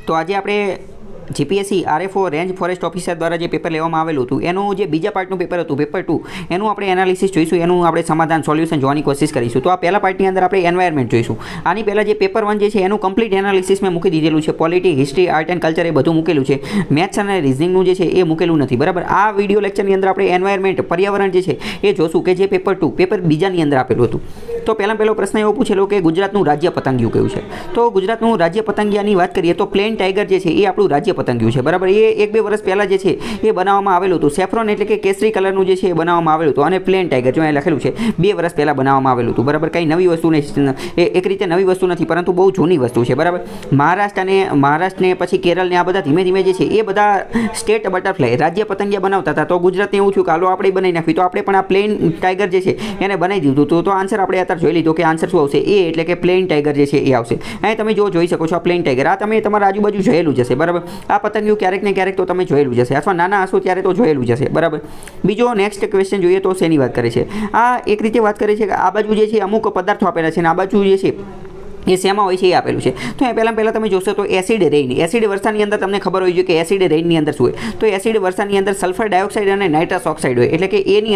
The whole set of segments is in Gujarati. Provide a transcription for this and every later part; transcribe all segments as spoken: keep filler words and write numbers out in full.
તો આજે આપણે GPSC RFO range forest officer દ્વારા જે પેપર લેવામાં આવેલું હતું એનું જે બીજા પાર્ટનું પેપર હતું પેપર ટુ એનું આપણે એનાલિસિસ જોઈશું, એનું આપણે સમાધાન સોલ્યુશન જોવાની કોશિશ કરીશું. તો આ પહેલા પાર્ટની અંદર આપણે એન્વાયરમેન્ટ જોઈશું. આની પહેલાં જે પેપર વન જે છે એનું કમ્પ્લીટ એનાલિસિસ મેં મૂકી દીધેલું છે. Polity, history, art and culture એ બધું મૂકેલું છે. મેથ્સ અને રિઝનિંગનું જે છે એ મૂકેલું નથી, બરાબર. આ વિડીયો લેક્ચરની અંદર આપણે એન્વાયરમેન્ટ, પર્યાવરણ જે છે એ જોશું કે જે પેપર ટુ પેપર બીજાની અંદર આપેલું હતું. તો પહેલાં પહેલો પ્રશ્ન એવો પૂછેલો કે ગુજરાતનું રાજ્ય પતંગિયું કયું છે? તો ગુજરાતનું રાજ્ય પતંગિયાની વાત કરીએ તો પ્લેન ટાઈગર જે છે એ આપણું રાજ્ય પતંગિયું છે, બરાબર. એ એક બે વર્ષ પહેલાં જે છે એ બનાવવામાં આવેલું હતું. સેફ્રોન એટલે કે કેસરી કલરનું જે છે એ બનાવવામાં આવેલું હતું અને પ્લેન ટાઈગર જો અહીં લખેલું છે બે વર્ષ પહેલાં બનાવવામાં આવેલું હતું, બરાબર. કંઈ નવી વસ્તુ નહીં, એ એક રીતે નવી વસ્તુ નથી પરંતુ બહુ જૂની વસ્તુ છે, બરાબર. મહારાષ્ટ્ર અને મહારાષ્ટ્રને પછી કેરળને આ બધા ધીમે ધીમે જે છે એ બધા સ્ટેટ બટરફ્લાય રાજ્ય પતંગિયા બનાવતા હતા. તો ગુજરાતને એવું થયું કે હાલો આપણે બનાવી નાખી, તો આપણે પણ આ પ્લેન ટાઈગર જે છે એને બનાવી દીધું હતું. તો આન્સર આપણે અત્યારે જોઈ લીધો કે આન્સર શું આવશે, એ એટલે કે પ્લેન ટાઈગર જે છે એ આવશે. અહીં તમે જો જોઈ શકો છો આ પ્લેન ટાઈગર, આ તમે તમારા આજુબાજુ જોયેલું જશે, બરાબર. આ પતંગિયું ક્યારેક ને ક્યારેક તો તમે જોયેલું જશે અથવા નાના હશો ત્યારે તો જોયેલું જશે, બરાબર. બીજો નેક્સ્ટ ક્વેશ્ચન જોઈએ તો શેની વાત કરે છે? આ એક રીતે વાત કરે છે કે આ બાજુ જે છે અમુક પદાર્થો આપેલા છે અને આ બાજુ જે છે એ શેમાં હોય છે એ આપેલું છે. તો એ પહેલાં પહેલાં તમે જોશો તો એસિડ રેઇન, એસિડ વર્ષાની અંદર તમને ખબર હોય છે કે એસિડ રેઇનની અંદર શું હોય? તો એસિડ વર્ષાની અંદર સલ્ફર ડાયોક્સાઇડ અને નાઇટ્રસ ઓક્સાઇડ હોય, એટલે કે એની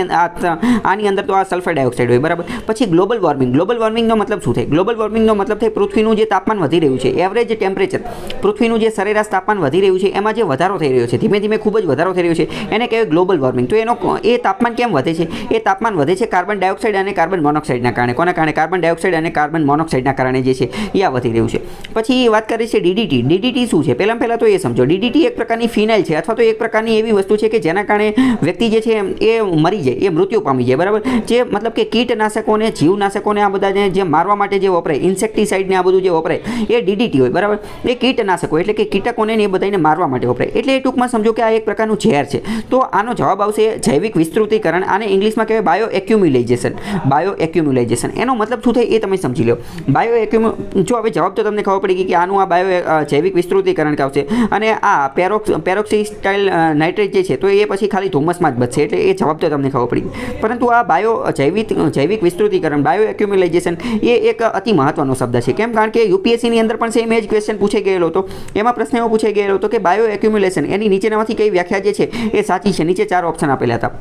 આની અંદર તો આ સલ્ફર ડાયોક્સાઇડ હોય, બરાબર. પછી ગ્લોબલ વોર્મિંગ, ગ્લોબલ વોર્મિંગનો મતલબ શું થાય? ગ્લોબલ વોર્મિંગનો મતલબ થાય પૃથ્વીનું જે તાપમાન વધી રહ્યું છે, એવરેજ ટેમ્પરેચર, પૃથ્વીનું જે સરેરાશ તાપમાન વધી રહ્યું છે એમાં જે વધારો થઈ રહ્યો છે, ધીમે ધીમે ખૂબ જ વધારો થઈ રહ્યો છે, એને કહેવાય ગ્લોબલ વોર્મિંગ. તો એનો એ તાપમાન કેમ વધે છે? એ તાપમાન વધે છે કાર્બન ડાયોક્સાઇડ અને કાર્બન મોનોક્સાઇડના કારણે. કોના કારણે? કાર્બન ડાયોક્સાઇડ અને કાર્બન મોનોક્સાઇડના કારણે જે છે એ આ વધી રહ્યું છે. પછી વાત કરીએ છીએ ડીડીટી. ડીડીટી શું છે? પહેલાં પહેલાં તો એ સમજો. ડીડીટી એક પ્રકારની ફિનાઇલ છે અથવા તો એક પ્રકારની એવી વસ્તુ છે કે જેના કારણે વ્યક્તિ જે છે એ મરી જાય, એ મૃત્યુ પામી જાય, બરાબર. જે મતલબ કે કીટનાશકોને, જીવનાશકોને આ બધાને જે મારવા માટે જે વપરાય, ઇન્સેક્ટિસાઇડને આ બધું જે વપરાય એ ડીડીટી હોય, બરાબર. એ કીટનાશકો એટલે કે કીટકોને એ બધાને મારવા માટે વપરાય. એટલે એ ટૂંકમાં સમજો કે આ એક પ્રકારનું ઝેર છે. તો આનો જવાબ આવશે જૈવિક વિસ્તૃતીકરણ. આને ઇંગ્લિશમાં કહેવાય બાયો એક્યુમ્યુલાઇઝેશન. બાયો એક્યુમ્યુલાઇઝેશન એનો મતલબ શું થાય એ તમે સમજી લો. બાયો એક્યુમ્યુ જો હવે જવાબ તો તમને ખબર પડી ગઈ કે આનું આ બાયો જૈવિક વિસ્તૃતીકરણ આવશે અને આ પેરોક્સ પેરોક્સિસ્ટાઇલ નાઇટ્રેટ જે છે તો એ પછી ખાલી ધુમ્મસમાં જ બચશે, એટલે એ જવાબ તો તમને ખબર પડી. પરંતુ આ બાયો જૈવિક જૈવિક વિસ્તૃતીકરણ, બાયો એક્યુમ્યુલાઇઝેશન એ એક અતિ મહત્વનો શબ્દ છે. કેમ? કારણ કે યુપીએસસીની અંદર પણ સેમ એ જ ક્વેશ્ચન પૂછાઈ ગયેલો હતો. એમાં પ્રશ્ન એવો પૂછાઈ ગયેલો હતો કે બાયો એક્યુમ્યુલેશન એની નીચેનામાંથી કઈ વ્યાખ્યા જે છે એ સાચી છે? નીચે ચાર ઓપ્શન આપેલા હતા.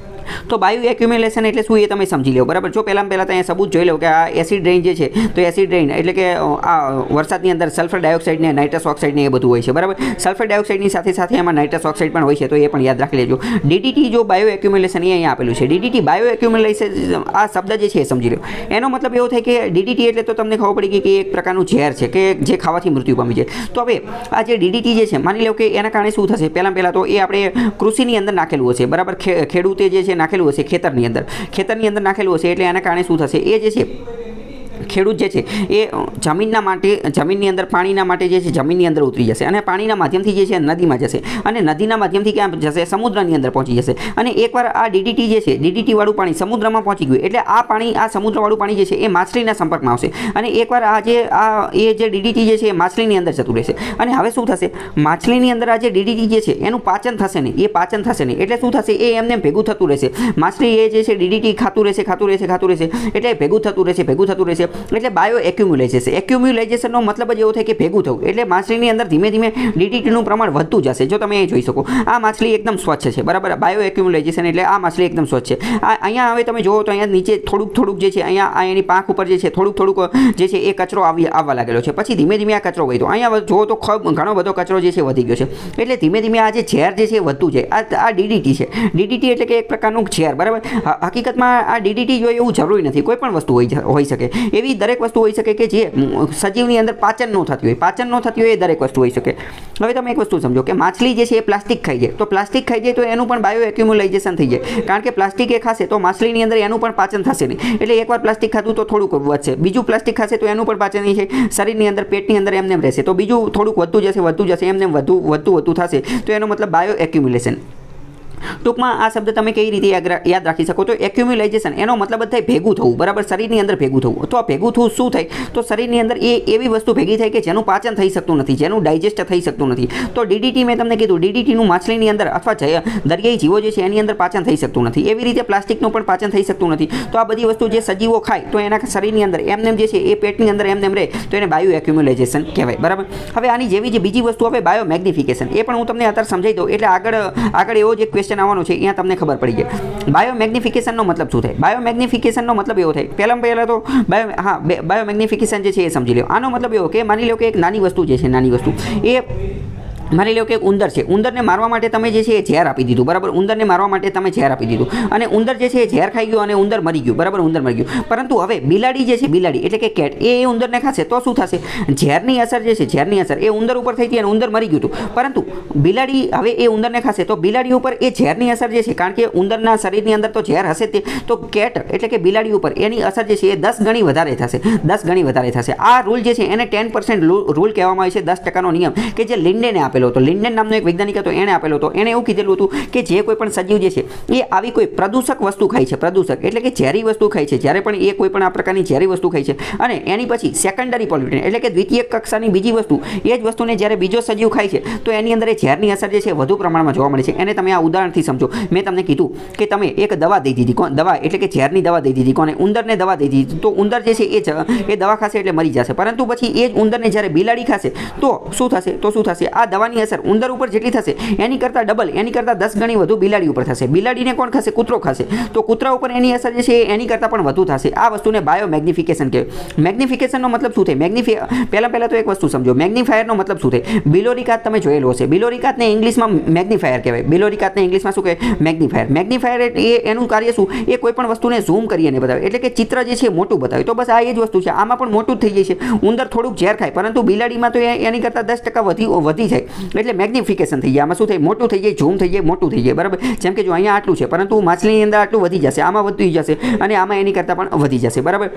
તો બાયો એક્યુમ્યુલેશન એટલે શું એ તમે સમજી લો, બરાબર. જો પહેલાં પહેલાં અહીંયા સબૂત જોઈ લો કે આ એસિડ રેઇન જે છે તો એસિડ રેઇન એટલે કે આ વરસાદની અંદર સલ્ફર ડાયોક્સાઇડ ને નાઇટ્રસ ઓક્સાઇડ ને એ બધું હોય છે, બરાબર. સલ્ફર ડાયોક્સાઇડની સાથે સાથે એમાં નાઇટ્રસ ઓક્સાઇડ પણ હોય છે, તો એ પણ યાદ રાખી લેજો. ડીડીટી જો બાયો એક્યુમ્યુલેશન એ અહીંયા આપેલું છે. ડીડીટી બાયો એક્યુમ્યુલેશન આ શબ્દ જે છે એ સમજી લો. એનો મતલબ એવો થાય કે ડીડીટી એટલે તો તમને ખબર પડી ગઈ કે એક પ્રકારનું ઝેર છે કે જે ખાવાથી મૃત્યુ પામી જાય. તો હવે આ જે ડીડીટી જે છે માની લો કે એના કારણે શું થશે? પહેલાં પહેલાં તો એ આપણે કૃષિની અંદર નાખેલું હશે, બરાબર. ખેડૂતે જે છે નાખેલું હશે ખેતરની અંદર, ખેતરની અંદર નાખેલું હશે એટલે એના કારણે શું થશે? એ જે છે ખેડૂત જે છે એ જમીનના માટે, જમીનની અંદર પાણીના માટે જે છે જમીનની અંદર ઉતરી જશે અને પાણીના માધ્યમથી જે છે નદીમાં જશે અને નદીના માધ્યમથી ક્યાં જશે? સમુદ્રની અંદર પહોંચી જશે. અને એકવાર આ ડીડીટી જે છે, ડીડીટી વાળું પાણી સમુદ્રમાં પહોંચી ગયું એટલે આ પાણી, આ સમુદ્રવાળું પાણી જે છે એ માછલીના સંપર્કમાં આવશે અને એકવાર આ જે આ એ જે ડીડીટી જે છે એ માછલીની અંદર જતું રહેશે. અને હવે શું થશે? માછલીની અંદર આ જે ડીડીટી જે છે એનું પાચન થશે નહીં, એ પાચન થશે નહીં એટલે શું થશે? એ એમને ભેગું થતું રહેશે. માછલી એ જે છે ડીડીટી ખાતું રહેશે, ખાતું રહેશે, ખાતું રહેશે એટલે ભેગું થતું રહેશે, ભેગું થતું રહેશે એટલે બાયો એક્યુમ્યુલાઇઝેશન. એક્યુમ્યુલાઇઝેશનનો મતલબ જ એવો થાય કે ભેગું થવું. એટલે માછલીની અંદર ધીમે ધીમે ડીડીટીનું પ્રમાણ વધતું જશે. જો તમે એ જોઈ શકો આ માછલી એકદમ સ્વચ્છ છે, બરાબર. બાયો એક્યુમ્યુલાઇઝેશન એટલે આ માછલી એકદમ સ્વચ્છ છે. આ અહીંયા હવે તમે જુઓ તો અહીંયા નીચે થોડુંક થોડુંક જે છે અહીંયા એની પાંખ ઉપર જે છે થોડુંક થોડુંક જે છે એ કચરો આવી આવવા લાગેલો છે. પછી ધીમે ધીમે આ કચરો વધ્યો. અહીંયા જુઓ તો ઘણો બધો કચરો જે છે વધી ગયો છે. એટલે ધીમે ધીમે આ જે ઝેર જે છે વધતું જાય. આ આ ડીડીટી છે. ડીડીટી એટલે કે એક પ્રકારનું ઝેર, બરાબર. હકીકતમાં આ ડીડીટી જોઈએ એવું જરૂરી નથી, કોઈ પણ વસ્તુ હોઈ હોઈ શકે. એવી દરેક વસ્તુ હોઈ શકે કે જે સજીવની અંદર પાચન ન થતી હોય, પાચન ન થતી હોય એ દરેક વસ્તુ હોઈ શકે. હવે તમે એક વસ્તુ સમજો કે માછલી જે છે એ પ્લાસ્ટિક ખાઈ જાય, તો પ્લાસ્ટિક ખાઈ જાય તો એનું પણ બાયો એક્યુમ્યુલાઇઝેશન થઈ જાય. કારણ કે પ્લાસ્ટિક એ ખાશે તો માછલીની અંદર એનું પણ પાચન થશે નહીં. એટલે એકવાર પ્લાસ્ટિક ખાધું તો થોડુંક વધશે, બીજું પ્લાસ્ટિક ખાશે તો એનું પણ પાચન નહીં છે, શરીરની અંદર, પેટની અંદર એમને રહેશે, તો બીજું થોડુંક વધતું જશે, વધતું જશે, એમને વધુ વધતું વધતું થશે. તો એનો મતલબ બાયો એક્યુમ્યુલેશન. ટૂંકમાં આ શબ્દ તમે કઈ રીતે યાદ રાખી શકો? તો એક્યુમ્યુલાઇઝેશન એનો મતલબ જ થાય ભેગું થવું, બરાબર, શરીરની અંદર ભેગું થવું. તો આ ભેગું થવું શું થાય? તો શરીરની અંદર એ એવી વસ્તુ ભેગી થાય કે જેનું પાચન થઈ શકતું નથી, જેનું ડાયજેસ્ટ થઈ શકતું નથી. તો ડીડીટી મેં તમને કીધું, ડીડીટીનું માછલીની અંદર અથવા દરિયાઈ જીવો જે છે એની અંદર પાચન થઈ શકતું નથી. એવી રીતે પ્લાસ્ટિકનું પણ પાચન થઈ શકતું નથી. તો આ બધી વસ્તુ જે સજીવો ખાય તો એના શરીરની અંદર એમનેમ જે છે એ પેટની અંદર એમનેમ રહે તો એને બાયો એક્યુમ્યુલાઇઝેશન કહેવાય, બરાબર. હવે આની જેવી જે બીજી વસ્તુ આવે બાયો મેગ્નિફિકેશન, એ પણ હું તમને અત્યારે સમજાવી દઉં એટલે આગળ આગળ એવો જ એક ક્વેશ્ચન આવવાનો છે, અહીંયા તમને ખબર પડી જાય. બાયો મેગ્નિફિકેશનનો મતલબ શું થાય? બાયો મેગ્નિફિકેશનનો મતલબ એવો થાય, પહેલાં પહેલાં તો બાયો હા બાયો મેગ્નિફિકેશન જે છે એ સમજી લો. આનો મતલબ એવો કે માની લો કે એક નાની વસ્તુ જે છે, નાની વસ્તુ એ માની લો કે એક ઉંદર છે, ઉંદરને મારવા માટે તમે જે છે એ ઝેર આપી દીધું, બરાબર, ઉંદરને મારવા માટે તમે ઝેર આપી દીધું અને ઉંદર જે છે એ ઝેર ખાઈ ગયો અને ઉંદર મરી ગયું, બરાબર, ઉંદર મરી ગયું. પરંતુ હવે બિલાડી જે છે, બિલાડી એટલે કે કેટ, એ ઉંદરને ખાશે તો શું થશે? ઝેરની અસર જે છે, ઝેરની અસર એ ઉંદર ઉપર થઈ હતી અને ઉંદર મરી ગયું હતું. પરંતુ બિલાડી હવે એ ઉંદરને ખાશે તો બિલાડી ઉપર એ ઝેરની અસર જે છે, કારણ કે ઉંદરના શરીરની અંદર તો ઝેર હશે તે, તો કેટ એટલે કે બિલાડી ઉપર એની અસર જે છે એ દસ ગણી વધારે થશે, દસ ગણી વધારે થશે. આ રૂલ જે છે એને ટેન પર્સન્ટ રૂલ કહેવામાં આવે છે, દસ ટકાનો નિયમ કે જે લિન્ડેને આપેલો હતો. લિન્ડેન નામનો એક વૈજ્ઞાનિક હતો, એણે આપેલો હતો. એણે એવું કીધેલું હતું કે જે કોઈ પણ સજીવ જે છે એ આવી કોઈ પ્રદૂષક વસ્તુ ખાય છે, પ્રદૂષક એટલે કે ઝેરી વસ્તુ ખાય છે, જ્યારે પણ એ કોઈ પણ આ પ્રકારની ઝેરી વસ્તુ ખાય છે અને એની પછી સેકન્ડરી પોલ્યુટન્ટ એટલે કે દ્વિતીય કક્ષાની બીજી વસ્તુ, એ જ વસ્તુને જ્યારે બીજો સજીવ ખાય છે તો એની અંદર એ ઝેરની અસર જે છે વધુ પ્રમાણમાં જોવા મળે છે. એને તમે આ ઉદાહરણથી સમજો. મેં તમને કીધું કે તમે એક દવા દઈ દીધી, કોણ દવા એટલે કે ઝેરની દવા દઈ દીધી, કોને? ઉંદરને દવા દઈ દીધી. તો ઉંદર જે છે એ એ દવા ખાશે એટલે મરી જશે. પરંતુ પછી એ જ ઉંદરને જ્યારે બિલાડી ખાશે તો શું થશે? તો શું થશે? આ દવાની અસર ઉંદર ઉપર જેટલી થશે એની કરતાં ડબલ, એની કરતાં દસ ગણી વધુ બિલાડી ઉપર થશે. બિલાડીને કોણ ખાશે? કૂતરો ખાશે. તો કૂતરા ઉપર એની અસર જે છે એની કરતાં પણ વધુ થશે. આ વસ્તુને બાયો મેગ્નિફિકેશન કહેવાય. મેગ્નિફિકેશનનો મતલબ શું થાય? મેગ્નિફાય પહેલાં પહેલાં તો એક વસ્તુ સમજો, મેગ્નિફાયરનો મતલબ શું થાય? બિલોરીકાત તમે જોયેલો હશે. બિલોરીકાતને ઇંગ્લિશમાં મેગ્નિફાયર કહેવાય. બિલોરીકાતને ઇંગ્લિશમાં શું કહેવાય? મેગ્નિફાયર. મેગ્નિફાયર એ એનું કાર્ય શું? એ કોઈ પણ વસ્તુને ઝૂમ કરીને બતાવે, એટલે કે ચિત્ર જે છે મોટું બતાવે. તો બસ આ એ જ વસ્તુ છે. આમાં પણ મોટું જ થઈ જાય છે. ઉંદર થોડુંક ઝેર ખાય પરંતુ બિલાડીમાં તો એની કરતાં દસ ટકા વધી વધી જાય એટલે મેગ્નિફિકેશન થઈ જાય. આમાં શું થાય? મોટું થઈ જાય, ઝૂમ થઈ જાય, મોટું થઈ જાય, બરાબર. જેમ કે જો અહીંયા આટલું છે પરંતુ માછલીની અંદર આટલું વધી જશે, આમાં વધી જશે અને આમાં એની કરતાં પણ વધી જશે, બરાબર.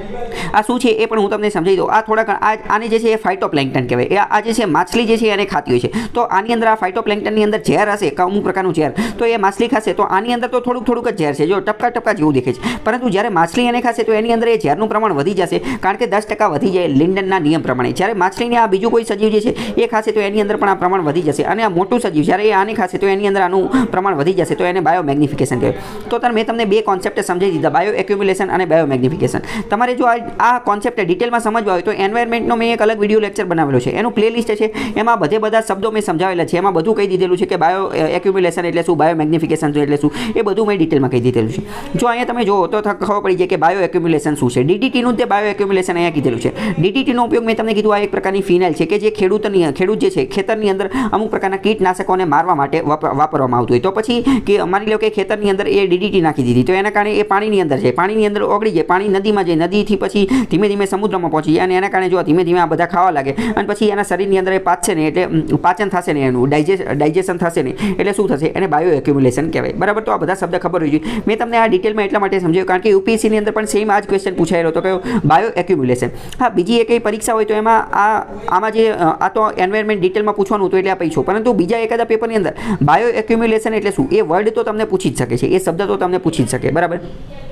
આ શું છે એ પણ હું તમને સમજાવી દઉં. આ થોડા આને જે છે એ ફાઇટોપ્લેન્કટન કહેવાય. આ જે છે માછલી જે છે એને ખાતી હોય છે. તો આની અંદર આ ફાઇટોપ્લેન્કટનની અંદર ઝેર હશે, અમુક પ્રકારનું ઝેર, તો એ માછલી ખાશે તો આની અંદર તો થોડુંક થોડુંક જ ઝેર છે, જો ટપકા ટપકા જેવું દેખે છે. પરંતુ જ્યારે માછલી એને ખાશે તો એની અંદર એ ઝેરનું પ્રમાણ વધી જશે, કારણ કે દસ ટકા વધી જાય લિન્ડનના નિયમ પ્રમાણે. જ્યારે માછલીને આ બીજું કોઈ સજીવ જે છે એ ખાશે તો એની અંદર પણ આ પ્રમાણ વધી જશે અને આ મોટું સજીવ જ્યારે એ આને ખાશે તો એની અંદર આનું પ્રમાણ વધી જશે, તો એને બાયો મેગ્નિફિકેશન કહેવાય. તો મેં તમને બે કોન્સેપ્ટ સમજાવી દીધા, બાયો એક્યુમ્યુલેશન અને બાયો મેગ્નિફિકેશન. તમારે જો આ કોન્સેપ્ટ ડિટેલમાં સમજવા હોય તો એન્વાયરમેન્ટનો મેં એક અલગ વિડીયો લેક્ચર બનાવેલો છે, એનું પ્લેલિસ્ટ છે, એમાં બધે બધા શબ્દો મેં સમજાવેલા છે. એમાં બધું કહી દીધેલું છે કે બાયો એક્યુમ્યુલેશન એટલે શું, બાયો મેગ્નિફિકેશન એટલે શું, એ બધું મેં ડિટેલમાં કહી દીધેલું છે. જો અહીંયા તમે જુઓ તો ખબર પડી જાય કે બાયો એક્યુમ્યુલેશન શું છે. ડીડીટીનું તે બાયો એક્યુમ્યુલેશન અહીંયા કીધેલું છે. ડીડીટીનો ઉપયોગ મેં તમને કીધું આ એક પ્રકારની ફિનાઇલ છે કે જે ખેડૂતની ખેડૂત જે છે ખેતરની અંદર અમુક પ્રકારના કીટનાશકોને મારવા માટે વાપરવામાં આવતું હોય. તો પછી કે માની લો કે ખેતરની અંદર એ ડીડીટી નાખી દીધી તો એના કારણે એ પાણીની અંદર જાય, પાણીની અંદર ઓગળી જાય, પાણી નદીમાં જાય, નદીથી પછી ધીમે ધીમે સમુદ્રમાં પહોંચી જાય અને એના કારણે જો ધીમે ધીમે આ બધા ખાવા લાગે અને પછી એના શરીરની અંદર એ પાચશે ને એટલે પાચન થશે ને એનું ડાયજેસ્ટ ડાયજેશન થશે ને એટલે શું થશે? એને બાયો એક્યુમ્યુલેશન કહેવાય, બરાબર. તો આ બધા શબ્દ ખબર હોવી જોઈએ. મેં તમને આ ડિટેલમાં એટલા માટે સમજાવ્યું કારણ કે યુપીએસસીની અંદર પણ સેમ આ જ ક્વેશ્ચન પૂછાયેલો હતો કે બાયો એક્યુમ્યુલેશન. હા, બીજી એક પરીક્ષા હોય તો એમાં આ આમાં જે આ તો એન્વાયરમેન્ટ ડિટેલમાં પૂછવાનું હતું એટલે આ પૈસો, પરંતુ બીજા એકાદા પેપરની અંદર બાયો એક્યુમ્યુલેશન એટલે શું એ વર્ડ તો તમને પૂછી જ શકે છે, એ શબ્દ તો તમને પૂછી જ શકે, બરાબર.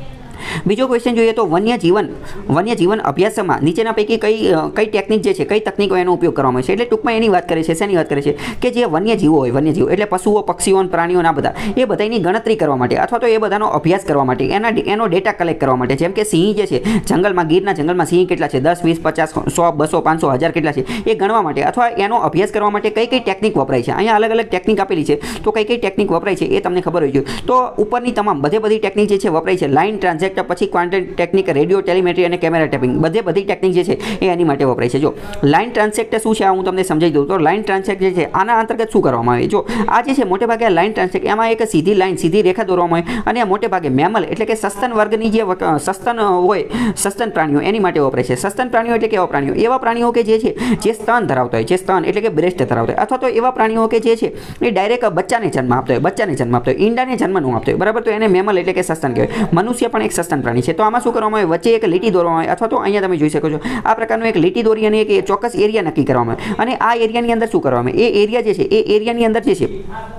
બીજો ક્વેશ્ચન જોઈએ તો વન્ય જીવન વન્ય જીવન અભ્યાસમાં નીચેના પૈકી કઈ કઈ ટેકનિક જે છે, કઈ તકનીકો એનો ઉપયોગ કરવામાં આવે છે. એટલે ટૂંકમાં એની વાત કરે છે, શેની વાત કરે છે કે જે વન્ય જીવો હોય, વન્ય જીવો એટલે પશુઓ, પક્ષીઓ, પ્રાણીઓ ના બધા, એ બધાની ગણતરી કરવા માટે અથવા તો એ બધાનો અભ્યાસ કરવા માટે, એના એનો ડેટા કલેક્ટ કરવા માટે. જેમ કે સિંહ જે છે જંગલમાં, ગીરના જંગલમાં સિંહ કેટલા છે, દસ, વીસ, પચાસ, સો, બસો, પાંચસો, હજાર કેટલા છે એ ગણવા માટે અથવા એનો અભ્યાસ કરવા માટે કઈ કઈ ટેકનિક વપરાય છે. અહીંયા અલગ અલગ ટેકનિક આપેલી છે, તો કઈ કઈ ટેકનિક વપરાય છે એ તમને ખબર હોવી જોઈએ. તો ઉપરની તમામ બધે બધી ટેકનિક જે છે વપરાય છે. લાઇન ટ્રાન્ઝેક્ટર, પછી ક્વાન્ટમ ટેકનિક, રેડિયો ટેલિમેટ્રી અને કેમેરા ટેપિંગ, બધે બધી ટેકનિક જે છે એ એની માટે વપરાય છે. જો લાઇન ટ્રાન્સેક્ટ શું છે આ હું તમને સમજાવી દઉં. તો લાઇન ટ્રાન્સેક્ટ જે છે આના અંતર્ગત શું કરવામાં આવે? જો આ જે છે મોટે ભાગે લાઇન ટ્રાન્સેક્ટ એમાં એક સીધી લાઇન, સીધી રેખા દોરવામાં આવે અને આ મોટે ભાગે મેમલ એટલે કે સસ્તન વર્ગની જે સસ્તન હોય, સસ્તન પ્રાણીઓ એની માટે વપરાય છે. સસ્તન પ્રાણીઓ એટલે કેવા પ્રાણીઓ? એવા પ્રાણીઓ કે જે છે જે સ્તન ધરાવતા હોય, જે સ્તન એટલે કે બ્રેસ્ટ ધરાવતા હોય, અથવા તો એવા પ્રાણીઓ કે જે છે એ ડાયરેક્ટ બચ્ચાને જન્મ આપતો હોય, બચ્ચાને જન્મ આપતો હોય, ઈંડાને જન્મનું આપતો હોય, બરાબર. તો એને મેમલ એટલે કે સસ્તન કહેવાય. મનુષ્ય પણ એક સસ્તન પ્રાણી છે. તો આમાં શું કરવામાં આવે? વચ્ચે એક લીટી દોરવામાં આવે, અથવા તો અહીંયા તમે જોઈ શકો છો આ પ્રકારનું એક લીટી દોરી અને એક ચોક્કસ એરિયા નક્કી કરવામાં આવે અને આ એરિયાની અંદર શું કરવામાં આવે? એ એરિયા જે છે એ એરિયાની અંદર જે છે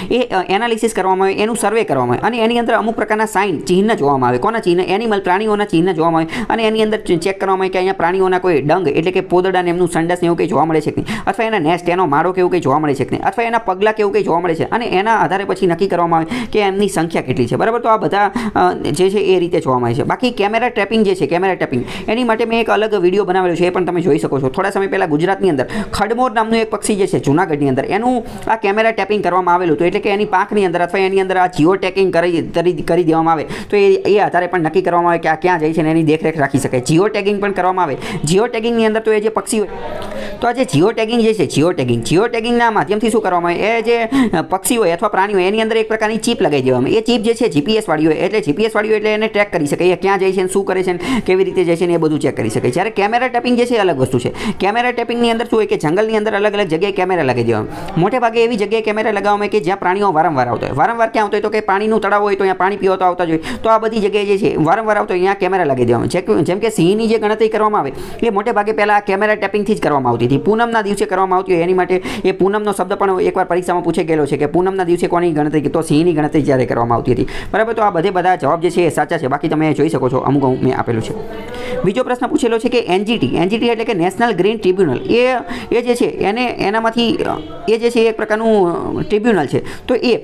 એ એનાલિસિસ કરવામાં આવે, એનું સર્વે કરવામાં આવે અને એની અંદર અમુક પ્રકારના સાઇન ચિહ્ન જોવામાં આવે. કોના ચિહ્ન? એનિમલ પ્રાણીઓના ચિહ્ન જોવામાં આવે અને એની અંદર ચેક કરવામાં આવે કે અહીંયા પ્રાણીઓના કોઈ ડંગ એટલે કે પોદડા ને એમનું સંડાસ ને એવું કંઈ જોવા મળે છે કે નહીં, અથવા એના નેસ્ટ એનો માળો કેવું કંઈ જોવા મળે છે કે નહીં, અથવા એના પગલાં કેવું કંઈ જોવા મળે છે અને એના આધારે પછી નક્કી કરવામાં આવે કે એમની સંખ્યા કેટલી છે. બરાબર, તો આ બધા જે છે એ રીતે જોવા મળે છે. બાકી કેમેરા ટ્રેપિંગ જે છે, કેમેરા ટ્રેપિંગ એની માટે મેં એક અલગ વિડીયો બનાવેલો છે, એ પણ તમે જોઈ શકો છો. થોડા સમય પહેલાં ગુજરાતની અંદર ખડમોર નામનું એક પક્ષી જે છે જૂનાગઢની અંદર, એનું આ કેમેરા ટેપિંગ કરવામાં આવેલું હતું. એટલે કે એની પાંખની અંદર અથવા એની અંદર આ જીઓ ટેકિંગ કરી કરી દેવામાં આવે તો એ એ આધારે પણ નક્કી કરવામાં આવે કે આ ક્યાં જાય છે ને એની દેખરેખ રાખી શકાય. જીઓ ટેગિંગ પણ કરવામાં આવે. જીઓ ટેગિંગની અંદર તો એ જે પક્ષી હોય તો આ જે જીઓ ટેગિંગ જે છે, જીઓ ટેગિંગ જીઓ ટેગિંગના માધ્યમથી શું કરવામાં આવે, એ જે પક્ષી હોય અથવા પ્રાણી હોય એની અંદર એક પ્રકારની ચીપ લગાવી દેવામાં. એ ચીપ જે છે જીપીએસ વાળી હોય, એટલે જીપીએસ વાળી હોય એટલે એને ટ્રેક કરી શકે, એ ક્યાં જાય છે, શું કરે છે, કેવી રીતે જાય છે ને એ બધું ચેક કરી શકે. જ્યારે કેમેરા ટેપિંગ જે છે એ અલગ વસ્તુ છે. કેમેરા ટેપિંગની અંદર શું હોય કે જંગલની અંદર અલગ અલગ જગ્યાએ કેમેરા લગાવી દેવામાં. મોટે ભાગે એવી જગ્યાએ કેમેરા લગાવવામાં કે જ્યાં પ્રાણીઓ વારંવાર આવતા હોય. વારંવાર ક્યાં આવતા હોય તો કે પાણીનું તળાવ હોય તો અહીંયા પાણી પીવા તો આવતા જ હોય, તો આ બધી જગ્યાએ જે છે વારંવાર આવતો અહીંયા કેમેરા લગાવી દેવામાં. જેમ કે સિંહની જે ગણતરી કરવામાં આવે એ મોટે ભાગે પહેલાં આ કેમેરા ટેપિંગથી જ કરવામાં આવતી હતી. પૂનમના દિવસે કરવામાં આવતી હોય એની માટે એ પૂનમનો શબ્દ પણ એકવાર પરીક્ષામાં પૂછાઈ ગયેલો છે કે પૂનમના દિવસે કોની ગણતરી, તો સિંહની ગણતરી જ્યારે કરવામાં આવતી હતી. બરાબર, તો આ બધે બધા જવાબ જે છે એ સાચા છે. બાકી તમે જોઈ શકો છો અમુક અમુક મેં આપેલું છે. બીજો પ્રશ્ન પૂછેલો છે કે એનજીટી એનજીટી એટલે કે નેશનલ ગ્રીન ટ્રિબ્યુનલ, એ એ જે છે એને એનામાંથી એ જે છે એક પ્રકારનું ટ્રિબ્યુનલ છે. તો એ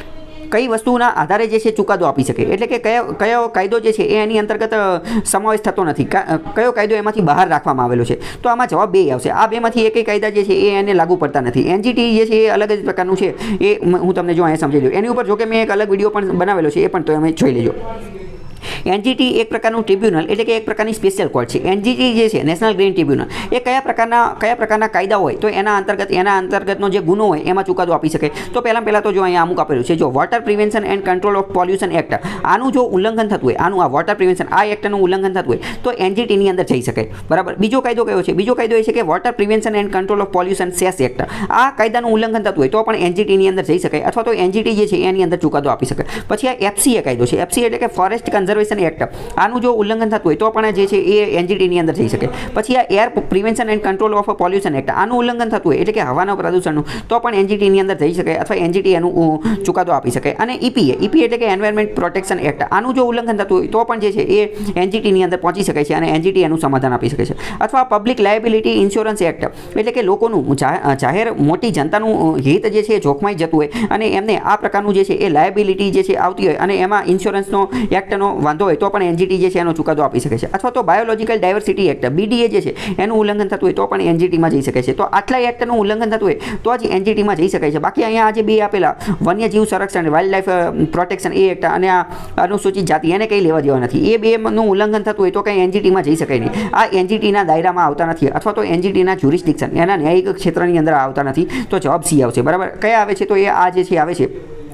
કઈ વસ્તુના આધારે જે છે ચુકાદો આપી શકે, એટલે કે કયો કયો કાયદો જે છે એ એની અંતર્ગત સમાવેશ થતો નથી, કયો કાયદો એમાંથી બહાર રાખવામાં આવેલો છે. તો આમાં જવાબ બે આવશે. આ બેમાંથી એક કાયદા જે છે એ એને લાગુ પડતા નથી. એનજીટી જે છે એ અલગ જ પ્રકારનું છે, એ હું તમને જો અહીંયા સમજી લઉં. એની ઉપર જો કે મેં એક અલગ વિડીયો પણ બનાવેલો છે, એ પણ તો તમે જોઈ લેજો. એનજીટી એક પ્રકારનું ટ્રિબ્યુનલ એટલે કે એક પ્રકારની સ્પેશિયલ કોર્ટ છે. એનજીટી જે છે નેશનલ ગ્રીન ટ્રિબ્યુનલ, એ કયા પ્રકારના કયા પ્રકારના કાયદા હોય તો એના અંતર્ગત એના અંતર્ગતનો જે ગુનો હોય એમાં ચુકાદો આપી શકે. તો પહેલાં પહેલાં તો જો અહીંયા અમુક આપેલું છે, જો water prevention and control of pollution act, આનું જો ઉલ્લંઘન થતું હોય, આનું આ વોટર પ્રિવેન્શન આ એક્ટનું ઉલ્લંઘન થતું હોય તો એનજીટીની અંદર જઈ શકે. બરાબર, બીજો કાયદો કયો છે? બીજો કાયદો એ છે કે water prevention and control of pollution cess act, આ કાયદાનું ઉલ્લંઘન થતું હોય તો પણ એનજીટીની અંદર જઈ શકાય, અથવા તો એનજીટી જે છે એની અંદર ચુકાદો આપી શકે. પછી આ એફસીએ કાયદો છે. એફસીએ એટલે કે ફોરેસ્ટ કન્ઝર્વેશન એક્ટ, આનું જો ઉલ્લંઘન થતું હોય તો પણ જે છે એ એનજીટીની અંદર જઈ શકે. પછી આ air prevention and control of pollution act, આનું ઉલ્લંઘન થતું હોય એટલે કે હવાના પ્રદૂષણનું, તો પણ એનજીટીની અંદર જઈ શકે અથવા એનજીટી એનું ચુકાદો આપી શકે. અને ઈપીએ ઈપીએ એટલે કે એન્વાયરમેન્ટ પ્રોટેક્શન એક્ટ, આનું જો ઉલ્લંઘન થતું હોય તો પણ જે છે એ એનજીટીની અંદર પહોંચી શકે છે અને એનજીટી એનું સમાધાન આપી શકે છે. અથવા પબ્લિક લાયબિલિટી ઇન્સ્યોરન્સ એક્ટ એટલે કે લોકોનું જાહેર મોટી જનતાનું હિત જે છે એ જોખમાઈ જતું હોય અને એમને આ પ્રકારનું જે છે એ લાયબિલિટી જે છે આવતી હોય અને એમાં ઇન્સ્યોરન્સનો એક્ટનો વાંધો હોય તો પણ એનજીટી જે છે એનો ચુકાદો આપી શકે છે. અથવા તો બાયોલોજિકલ ડાયવર્સિટી એક્ટ બીડીએ જે છે એનું ઉલ્લંઘન થતું હોય તો પણ એનજીટીમાં જઈ શકે છે. તો આટલા એક્ટનું ઉલ્લંઘન થતું હોય તો જ એનજીટીમાં જઈ શકાય છે. બાકી અહીંયા આજે બે આપેલા વન્યજીવ સંરક્ષણ વાઇલ્ડ લાઈફ પ્રોટેક્શન એ એક્ટ અને આ અનુસૂચિત જાતિ એને કંઈ લેવા દેવા નથી. એ બેનું ઉલ્લંઘન થતું હોય તો કંઈ એનજીટીમાં જઈ શકાય નહીં. આ એનજીટીના દાયરામાં આવતા નથી અથવા તો એનજીટીના જ્યુરિસ્ડિક્શન એના ન્યાયિક ક્ષેત્રની અંદર આવતા નથી. તો જવાબ સી આવશે. બરાબર, કયા આવે છે તો એ આ જે છે આવે છે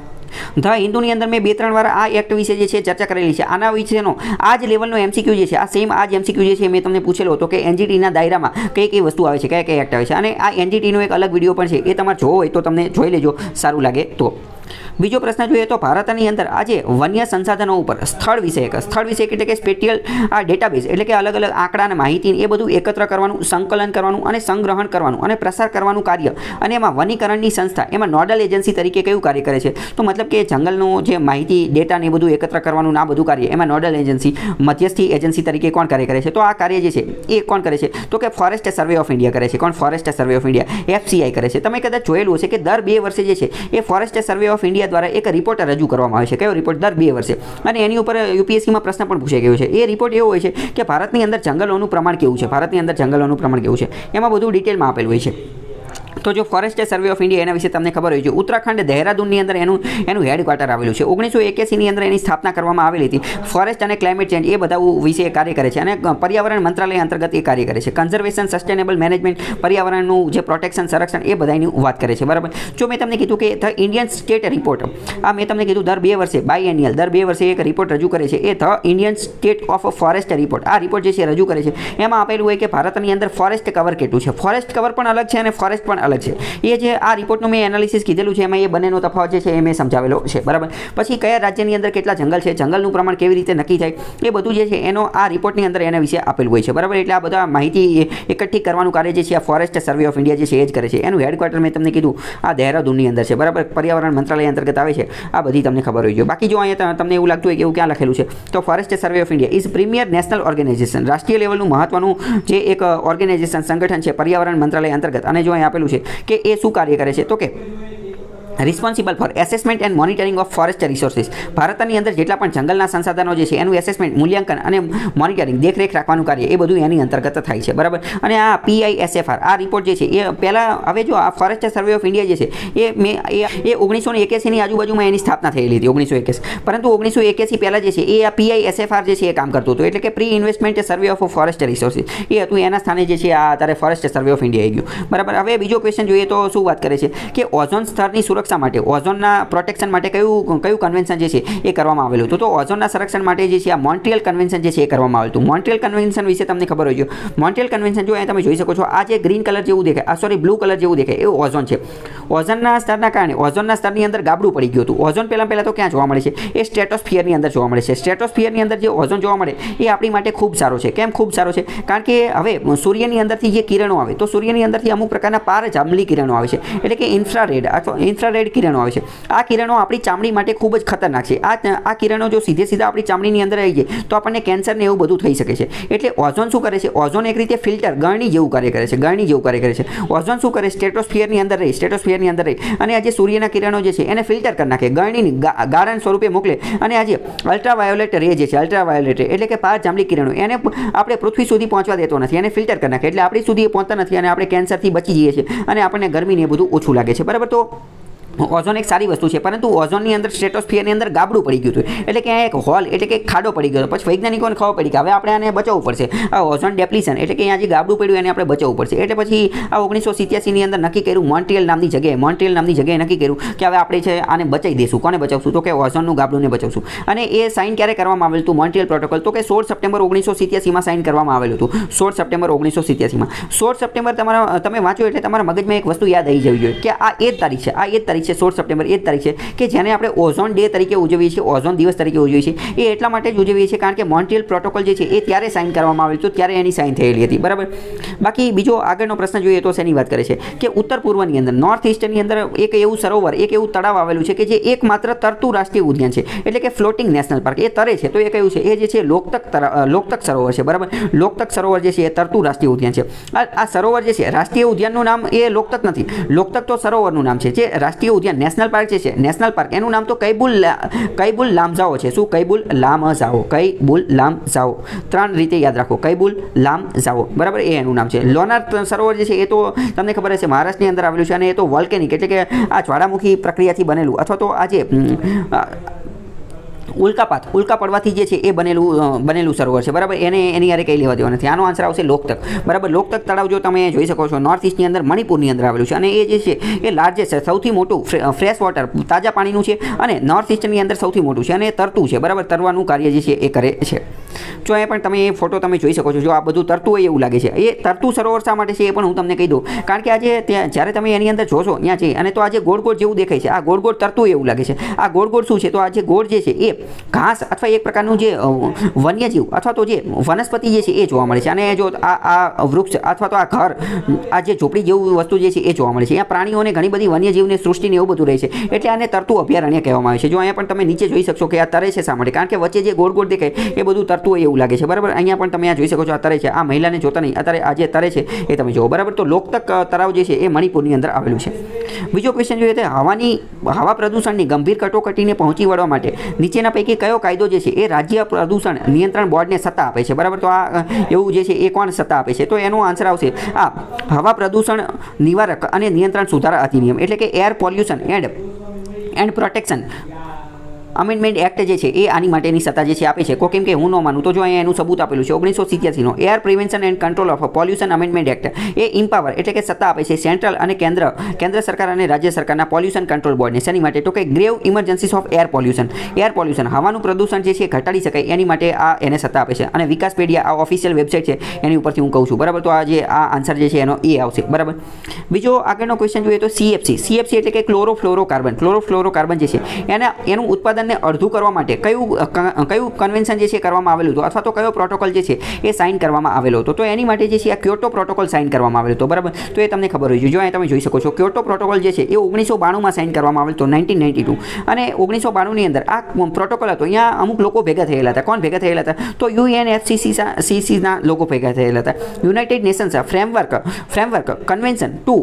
ધ હિન્દુની અંદર મેં બે ત્રણ વાર આ એક્ટ વિશે જે છે ચર્ચા કરેલી છે. આના વિશેનો આ જ લેવલનો એમસીક્યુ જે છે, આ સેમ આ જ એમસીક્યુ જે છે મેં તમને પૂછેલો હતો કે એનજીટીના દાયરામાં કઈ કઈ વસ્તુ આવે છે, કયા કયા એક્ટ આવે છે. અને આ એનજીટીનો એક અલગ વિડીયો પણ છે, એ તમારે જોવો હોય તો તમને જોઈ લેજો, સારું લાગે તો. બીજો પ્રશ્ન જોઈએ તો ભારતની અંદર આજે વન્ય સંસાધનો ઉપર સ્થળ વિષયક સ્થળ વિષયક એટલે કે સ્પેટિયલ આ ડેટાબેઝ એટલે કે અલગ અલગ આંકડા અને માહિતી એ બધું એકત્ર કરવાનું, સંકલન કરવાનું અને સંગ્રહણ કરવાનું અને પ્રસાર કરવાનું કાર્ય, અને એમાં વનીકરણની સંસ્થા એમાં નોડલ એજન્સી તરીકે કયું કાર્ય કરે છે? તો મતલબ કે જંગલનું જે માહિતી ડેટા ને એ બધું એકત્ર કરવાનું આ બધું કાર્ય એમાં નોડલ એજન્સી મધ્યસ્થી એજન્સી તરીકે કોણ કાર્ય કરે છે? તો આ કાર્ય જે છે એ કોણ કરે છે? તો કે ફોરેસ્ટ સર્વે ઓફ ઇન્ડિયા કરે છે. કોણ? Forest survey of India FCI કરે છે. તમે કદાચ જોયેલું હશે કે દર બે વર્ષે જે છે એ ફોરેસ્ટ સર્વે ઓફ ઇન્ડિયા દ્વારા એક રિપોર્ટ રજૂ કરવામાં આવે છે. કયો રિપોર્ટ? દર બે વર્ષે. અને એની ઉપર યુપીએસસીમાં પ્રશ્ન પણ પૂછાઈ ગયો છે. એ રિપોર્ટ એવો હોય છે કે ભારતની અંદર જંગલોનું પ્રમાણ કેવું છે, ભારતની અંદર જંગલોનું પ્રમાણ કેવું છે, એમાં બધું ડિટેલમાં આપેલું હોય છે. તો જો ફોરેસ્ટ સર્વે ઓફ ઇન્ડિયા એના વિશે તમને ખબર હોય છે. ઉત્તરાખંડ દહેરાદૂનની અંદર એનું એનું હેડક્વાર્ટર આવેલું છે. ઓગણીસો એક્યાસીની અંદર એની સ્થાપના કરવામાં આવેલી હતી. ફોરેસ્ટ અને ક્લાઇમેટ ચેન્જ એ બધા વિશે કાર્ય કરે છે અને પર્યાવરણ મંત્રાલય અંતર્ગત એ કાર્ય કરે છે. કન્ઝર્વેશન, સસ્ટેનેબલ મેનેજમેન્ટ, પર્યાવરણનું જે પ્રોટેક્શન, સંરક્ષણ એ બધાની વાત કરે છે. બરાબર. જો મેં તમને કીધું કે ધ ઇન્ડિયન સ્ટેટ રિપોર્ટ, આ મેં તમને કીધું દર બે વર્ષે બાય એન્યુઅલ દર બે વર્ષે એક રિપોર્ટ રજૂ કરે છે. એ the Indian state of forest report, આ રિપોર્ટ જે છે રજૂ કરે છે. એમાં આપેલું હોય કે ભારતની અંદર ફોરેસ્ટ કવર કેટલું છે. ફોરેસ્ટ કવર પણ અલગ છે અને ફોરેસ્ટ પણ અલગ છે. એ જે આ રિપોર્ટનું મેં એનાલિસિસ કીધેલું છે એમાં એ બંનેનો તફાવત જે છે એ મેં સમજાવેલો છે, બરાબર. પછી કયા રાજ્યની અંદર કેટલા જંગલ છે, જંગલનું પ્રમાણ કેવી રીતે નક્કી થાય, એ બધું જે છે એનો આ રિપોર્ટની અંદર એના વિશે આપેલું હોય છે, બરાબર. એટલે આ બધા માહિતી એકઠી કરવાનું કાર્ય જે છે આ ફોરેસ્ટ સર્વે ઓફ ઇન્ડિયા જે છે એ જ કરે છે. એનું હેડક્વાર્ટર મેં તમને કીધું આ દહેરાદૂનની અંદર છે, બરાબર. પર્યાવરણ મંત્રાલય અંતર્ગત આવે છે. આ બધી તમને ખબર હોય છે. બાકી જો અહીંયા તમને એવું લાગતું હોય કે એવું ક્યાં લખેલું છે તો forest survey of India is premier national organization, રાષ્ટ્રીય લેવલનું મહત્વનું જે એક ઓર્ગેનાઇઝેશન સંગઠન છે પર્યાવરણ મંત્રાલય અંતર્ગત. અને જો અહીં આપેલું છે કે એ શું કાર્ય કરે છે તો કે responsible for assessment and monitoring of forest resources. ભારતની અંદર જેટલા પણ જંગલના સંસાધનો જે છે એનું એસેસમેન્ટ, મૂલ્યાંકન અને મોનિટરિંગ, દેખરેખ રાખવાનું કાર્ય એ બધું એની અંતર્ગત થાય છે, બરાબર. અને આ પીઆઈ એસએફઆર આ રિપોર્ટ જે છે એ પહેલાં હવે જો આ ફોરેસ્ટ સર્વે ઓફ ઇન્ડિયા જે છે એ મેં એ ઓગણીસો ને એક્યાસીની આજુબાજુમાં એની સ્થાપના થયેલી હતી, ઓગણીસો એક્યાસી. પરંતુ ઓગણીસો એક્યાસી પહેલાં જે છે એ આ પીઆઈ એસએફઆર જે છે એ કામ કરતું હતું, એટલે કે pre investment survey of forest resources એ હતું. એના સ્થાને જે છે આ અત્યારે ફોરેસ્ટ સર્વે ઓફ ઇન્ડિયા આવી ગયું, બરાબર. હવે બીજો ક્વેશ્ચન જોઈએ તો શું વાત કરે છે કે ઓઝોન સ્તરની સુરક્ષા માટે, ઓઝોનના પ્રોટેક્શન માટે કયું કયું કન્વેન્શન જે છે એ કરવામાં આવેલું હતું. તો ઓઝોનના સંરક્ષણ માટે જે છે આ મોન્ટ્રીયલ કન્વેન્શન જે છે એ કરવામાં આવેલું હતું. મોન્ટ્રીયલ કન્વેન્શન વિશે તમને ખબર હોય છે. મોન્ટ્રીયલ કન્વેન્શન જો અહીંયા તમે જોઈ શકો છો આ જે ગ્રીન કલર જેવું દેખાય, આ સોરી બ્લુ કલર જેવું દેખાય એવું ઓઝોન છે. ઓઝોનના સ્તરના કારણે ઓઝોનના સ્તરની અંદર ગાબડું પડી ગયું હતું. ઓઝોન પહેલાં પહેલાં તો ક્યાં જોવા મળે છે એ સ્ટ્રેટોસ્ફિયરની અંદર જોવા મળે છે. સ્ટ્રેટોસ્ફિયરની અંદર જે ઓઝોન જોવા મળે એ આપણી માટે ખૂબ સારો છે. કેમ ખૂબ સારો છે? કારણ કે હવે સૂર્યની અંદરથી જે કિરણો આવે તો સૂર્યની અંદરથી અમુક પ્રકારના પારજાંબલી કિરણો આવે છે, એટલે કે ઇન્ફ્રારેડ અથવા ઇન્ફ્રારેડ કિરણો આવે છે. આ કિરણો આપણી ચામડી માટે ખૂબ જ ખતરનાક છે. આ આ કિરણો જો સીધે સીધા આપણી ચામડીની અંદર આવી જાય તો આપણને કેન્સર ને એવું બધું થઈ શકે છે. એટલે ઓઝોન શું કરે છે? ઓઝોન એક રીતે ફિલ્ટર, ગળણી જેવું કાર્ય કરે છે. ગળણી જેવું કાર્ય કરે છે. ઓઝોન શું કરે? સ્ટ્રેટોસ્ફિયરની અંદર રહી સ્ટ્રેટોસ્ફિયરની અંદર રહી અને આ જે સૂર્યના કિરણો જે છે એને ફિલ્ટર કરી નાખે, ગળણીની ગાળણ સ્વરૂપે મોકલે. અને આ જે અલ્ટ્રાવાયોલેટ રે જે છે, અલ્ટ્રાવાયોલેટ એટલે કે પારજાંબલી કિરણો એને આપણે પૃથ્વી સુધી પહોંચવા દેતો નથી, એને ફિલ્ટર કરી નાખે. એટલે આપણી સુધી એ પહોંચતા નથી અને આપણે કેન્સરથી બચી જઈએ છીએ અને આપણને ગરમીને એ બધું ઓછું લાગે છે, બરાબર. તો ઓઝોન એક સારી વસ્તુ છે, પરંતુ ઓઝોનની અંદર સ્ટ્રેટોસ્ફિયરની અંદર ગાબડું પડી ગયું હતું, એટલે કે અહીંયા એક હોલ એટલે કે ખાડો પડી ગયો. પછી વૈજ્ઞાનિકોને ખબર પડી કે હવે આપણે આને બચાવવું પડશે. આ ઓઝોન ડેપ્લિશન એટલે કે અહીંયા જે ગાબડું પડ્યું એને આપણે બચાવવું પડશે. એટલે પછી આ ઓગણીસો સિત્યાસીની અંદર નક્કી કર્યું, મોન્ટ્રીયલ નામની જગ્યાએ મોન્ટ્રીયલ નામની જગ્યાએ નક્કી કર્યું કે હવે આપણે છે આને બચાવી દઈશું. કોને બચાવશું? તો કે ઓઝોનનું ગાબડુંને બચાવશું. અને એ સાઇન ક્યારે કરવામાં આવેલું હતું મોન્ટ્રીયલ પ્રોટોકોલ? તો કે સોળ સપ્ટેમ્બર ઓગણીસો સિત્યાસીમાં સાઇન કરવામાં આવેલું હતું. સોળ સપ્ટેમ્બર ઓગણીસો સિત્યાસીમાં સોળ સપ્ટેમ્બર તમારા તમે વાંચો એટલે તમારા મગજમાં એક વસ્તુ યાદ આવી જવી જોઈએ કે આ એ જ તારીખ છે, આ એ જ તારીખ છે, સોળ સપ્ટેમ્બર એ તારીખ છે કે જેને આપણે ઓઝોન ડે તરીકે ઉજવીએ છીએ, ઓઝોન દિવસ તરીકે ઉજવીએ છીએ. એ એટલા માટે જ ઉજવીએ છીએ કારણ કે મોન્ટ્રીયલ પ્રોટોકોલ જે છે એ ત્યારે સાઇન કરવામાં આવેલું હતું, ત્યારે એની સાઇન થયેલી હતી, બરાબર. બાકી બીજો આગળનો પ્રશ્ન જોઈએ તો શેની વાત કરે છે કે ઉત્તર પૂર્વની અંદર, નોર્થ ઇસ્ટની અંદર એક એવું સરોવર, એક એવું તળાવ આવેલું છે કે જે એકમાત્ર તરતું રાષ્ટ્રીય ઉદ્યાન છે, એટલે કે ફ્લોટિંગ નેશનલ પાર્ક. એ તરે છે તો એ કયું છે? એ જે છે લોકતક લોકતક સરોવર છે, બરાબર. લોકતક સરોવર જે છે એ તરતું રાષ્ટ્રીય ઉદ્યાન છે. આ સરોવર જે છે રાષ્ટ્રીય ઉદ્યાનનું નામ એ લોકતક નથી, લોકતક તો સરોવરનું નામ છે. જે રાષ્ટ્રીય ઉદ્યાન નેશનલ પાર્ક છે નેશનલ પાર્ક એનું નામ તો કૈબુલ કૈબુલ લામઝાઓ છે. શું? કૈબુલ લામઝાઓ, કૈબુલ લામઝાઓ. ત્રણ રીતે યાદ રાખો, કૈબુલ લામઝાઓ, બરાબર. એ એનું નામ છે. લોનાર સરોવર જે છે એ તો તમને ખબર હશે મહારાષ્ટ્રની અંદર આવેલું છે અને એ તો વોલ્કેનિક એટલે કે આ જ્વાળામુખી પ્રક્રિયાથી બનેલું અથવા તો આ જે ઉલ્કાપાત ઉલ્કા પડવાથી જે છે એ બનેલું બનેલું સરોવર છે, બરાબર. એને એની યારે કંઈ લેવા દેવા નથી. આનો આન્સર આવશે લોકતક, બરાબર. લોકતક તળાવ જો તમે જોઈ શકો છો નોર્થ ઇસ્ટની અંદર મણિપુરની અંદર આવેલું છે અને એ જે છે એ લાર્જેસ્ટ છે, સૌથી મોટું ફ્રેશ વોટર તાજા પાણીનું છે અને નોર્થ ઇસ્ટની અંદર સૌથી મોટું છે અને એ તરતું છે, બરાબર. તરવાનું કાર્ય જે છે એ કરે છે. જો એ પણ તમે એ ફોટો તમે જોઈ શકો છો, જો આ બધું તરતું હોય એવું લાગે છે. એ તરતું સરોવર શા માટે છે એ પણ હું તમને કહી દઉં. કારણ કે આજે ત્યાં જ્યારે તમે એની અંદર જોશો ત્યાં છે અને તો આ જે ગોળ ગોળ જેવું દેખાય છે, આ ગોળ ગોળ તરતું એવું લાગે છે. આ ગોળ ગોળ શું છે? તો આ જે ગોળ જે છે એ ઘાસ અથવા એક પ્રકારનું જે વન્યજીવ અથવા તો જે વનસ્પતિ જે છે એ જોવા મળે છે. અને જો આ આ વૃક્ષ અથવા તો આ ઘર, આ જે ઝૂંપડી જેવું વસ્તુ જે છે એ જોવા મળે છે. અહીંયા પ્રાણીઓને ઘણી બધી વન્યજીવની સૃષ્ટિને એવું બધું રહે છે, એટલે આને તરતું અભયારણ્ય કહેવામાં આવે છે. જો અહીંયા પણ તમે નીચે જોઈ શકશો કે આ તરે છે શા માટે? કારણ કે વચ્ચે જે ગોળ ગોળ દેખાય એ બધું તરતું હોય એવું લાગે છે, બરાબર. અહીંયા પણ તમે આ જોઈ શકો છો, આ તરે છે. આ મહિલાને જોતા નહીં, અત્યારે આ જે તરે છે એ તમે જુઓ, બરાબર. તો લોકતક તળાવ જે છે એ મણિપુરની અંદર આવેલું છે. બીજો ક્વેશ્ચન જોઈએ તો હવાની હવા પ્રદૂષણની ગંભીર કટોકટીને પહોંચી વળવા માટે નીચેના પૈકી કયો કાયદો જે છે એ રાજ્ય પ્રદૂષણ નિયંત્રણ બોર્ડને સત્તા આપે છે, બરાબર. તો આ એવું જે છે એ કોણ સત્તા આપે છે? તો એનો આન્સર આવશે આ હવા પ્રદૂષણ નિવારક અને નિયંત્રણ સુધારા અધિનિયમ, એટલે કે air pollution and and protection amendment act જે છે એ આની માટેની સત્તા જે છે આપે છે કો કેમ કે હું ન માનું તો જો અહીંયા એનું સબૂત આપેલું છે ઓગણીસો સિત્યાસીનો air prevention and control of pollution amendment act એ ઇમ્પાવર એટલે કે સત્તા આપે છે સેન્ટ્રલ અને કેન્દ્ર કેન્દ્ર સરકાર અને રાજ્ય સરકારના પોલ્યુશન કંટ્રોલ બોર્ડને શેની માટે તો કે grave emergencies of air pollution air pollution હવાનું પ્રદૂષણ જે છે ઘટાડી શકાય એની માટે આ એને સત્તા આપે છે અને વિકાસપેડિયા આ ઓફિશિયલ વેબસાઇટ છે એની ઉપરથી હું કહું છું બરાબર તો આ જે આ આન્સર જે છે એનો એ આવશે બરાબર બીજો આગળનો ક્વેશ્ચન જોઈએ તો સીએફસી સીએફસી એટલે કે ક્લોરોફ્લોરોકાર્બન ક્લોરોફ્લોરોકાર્બન જે છે એને એનું ઉત્પાદનને અડધું કરવા માટે કયું કયું કન્વેન્શન જે છે કરવામાં આવેલું હતું અથવા તો કયો પ્રોટોકોલ જે છે એ સાઇન કરવામાં આવેલો હતો તો એની માટે જે છે આ ક્યોટો પ્રોટોકોલ સાઇન કરવામાં આવેલો હતો બરાબર તો એ તમને ખબર હોય છે જો અહીંયા તમે જોઈ શકો છો ક્યોટો પ્રોટોકોલ જે છે એ ઓગણીસો બાણુંમાં સાઇન કરવામાં આવેલો હતો નાઇન્ટીન નાઇન્ટી ટુ અને ઓગણીસો બાણુંની અંદર આ પ્રોટોકોલ હતો અહીંયા અમુક લોકો ભેગા થયેલા હતા કોણ ભેગા થયેલા હતા તો યુએનએફસીસીના લોકો ભેગા થયેલા હતા United Nations framework framework convention to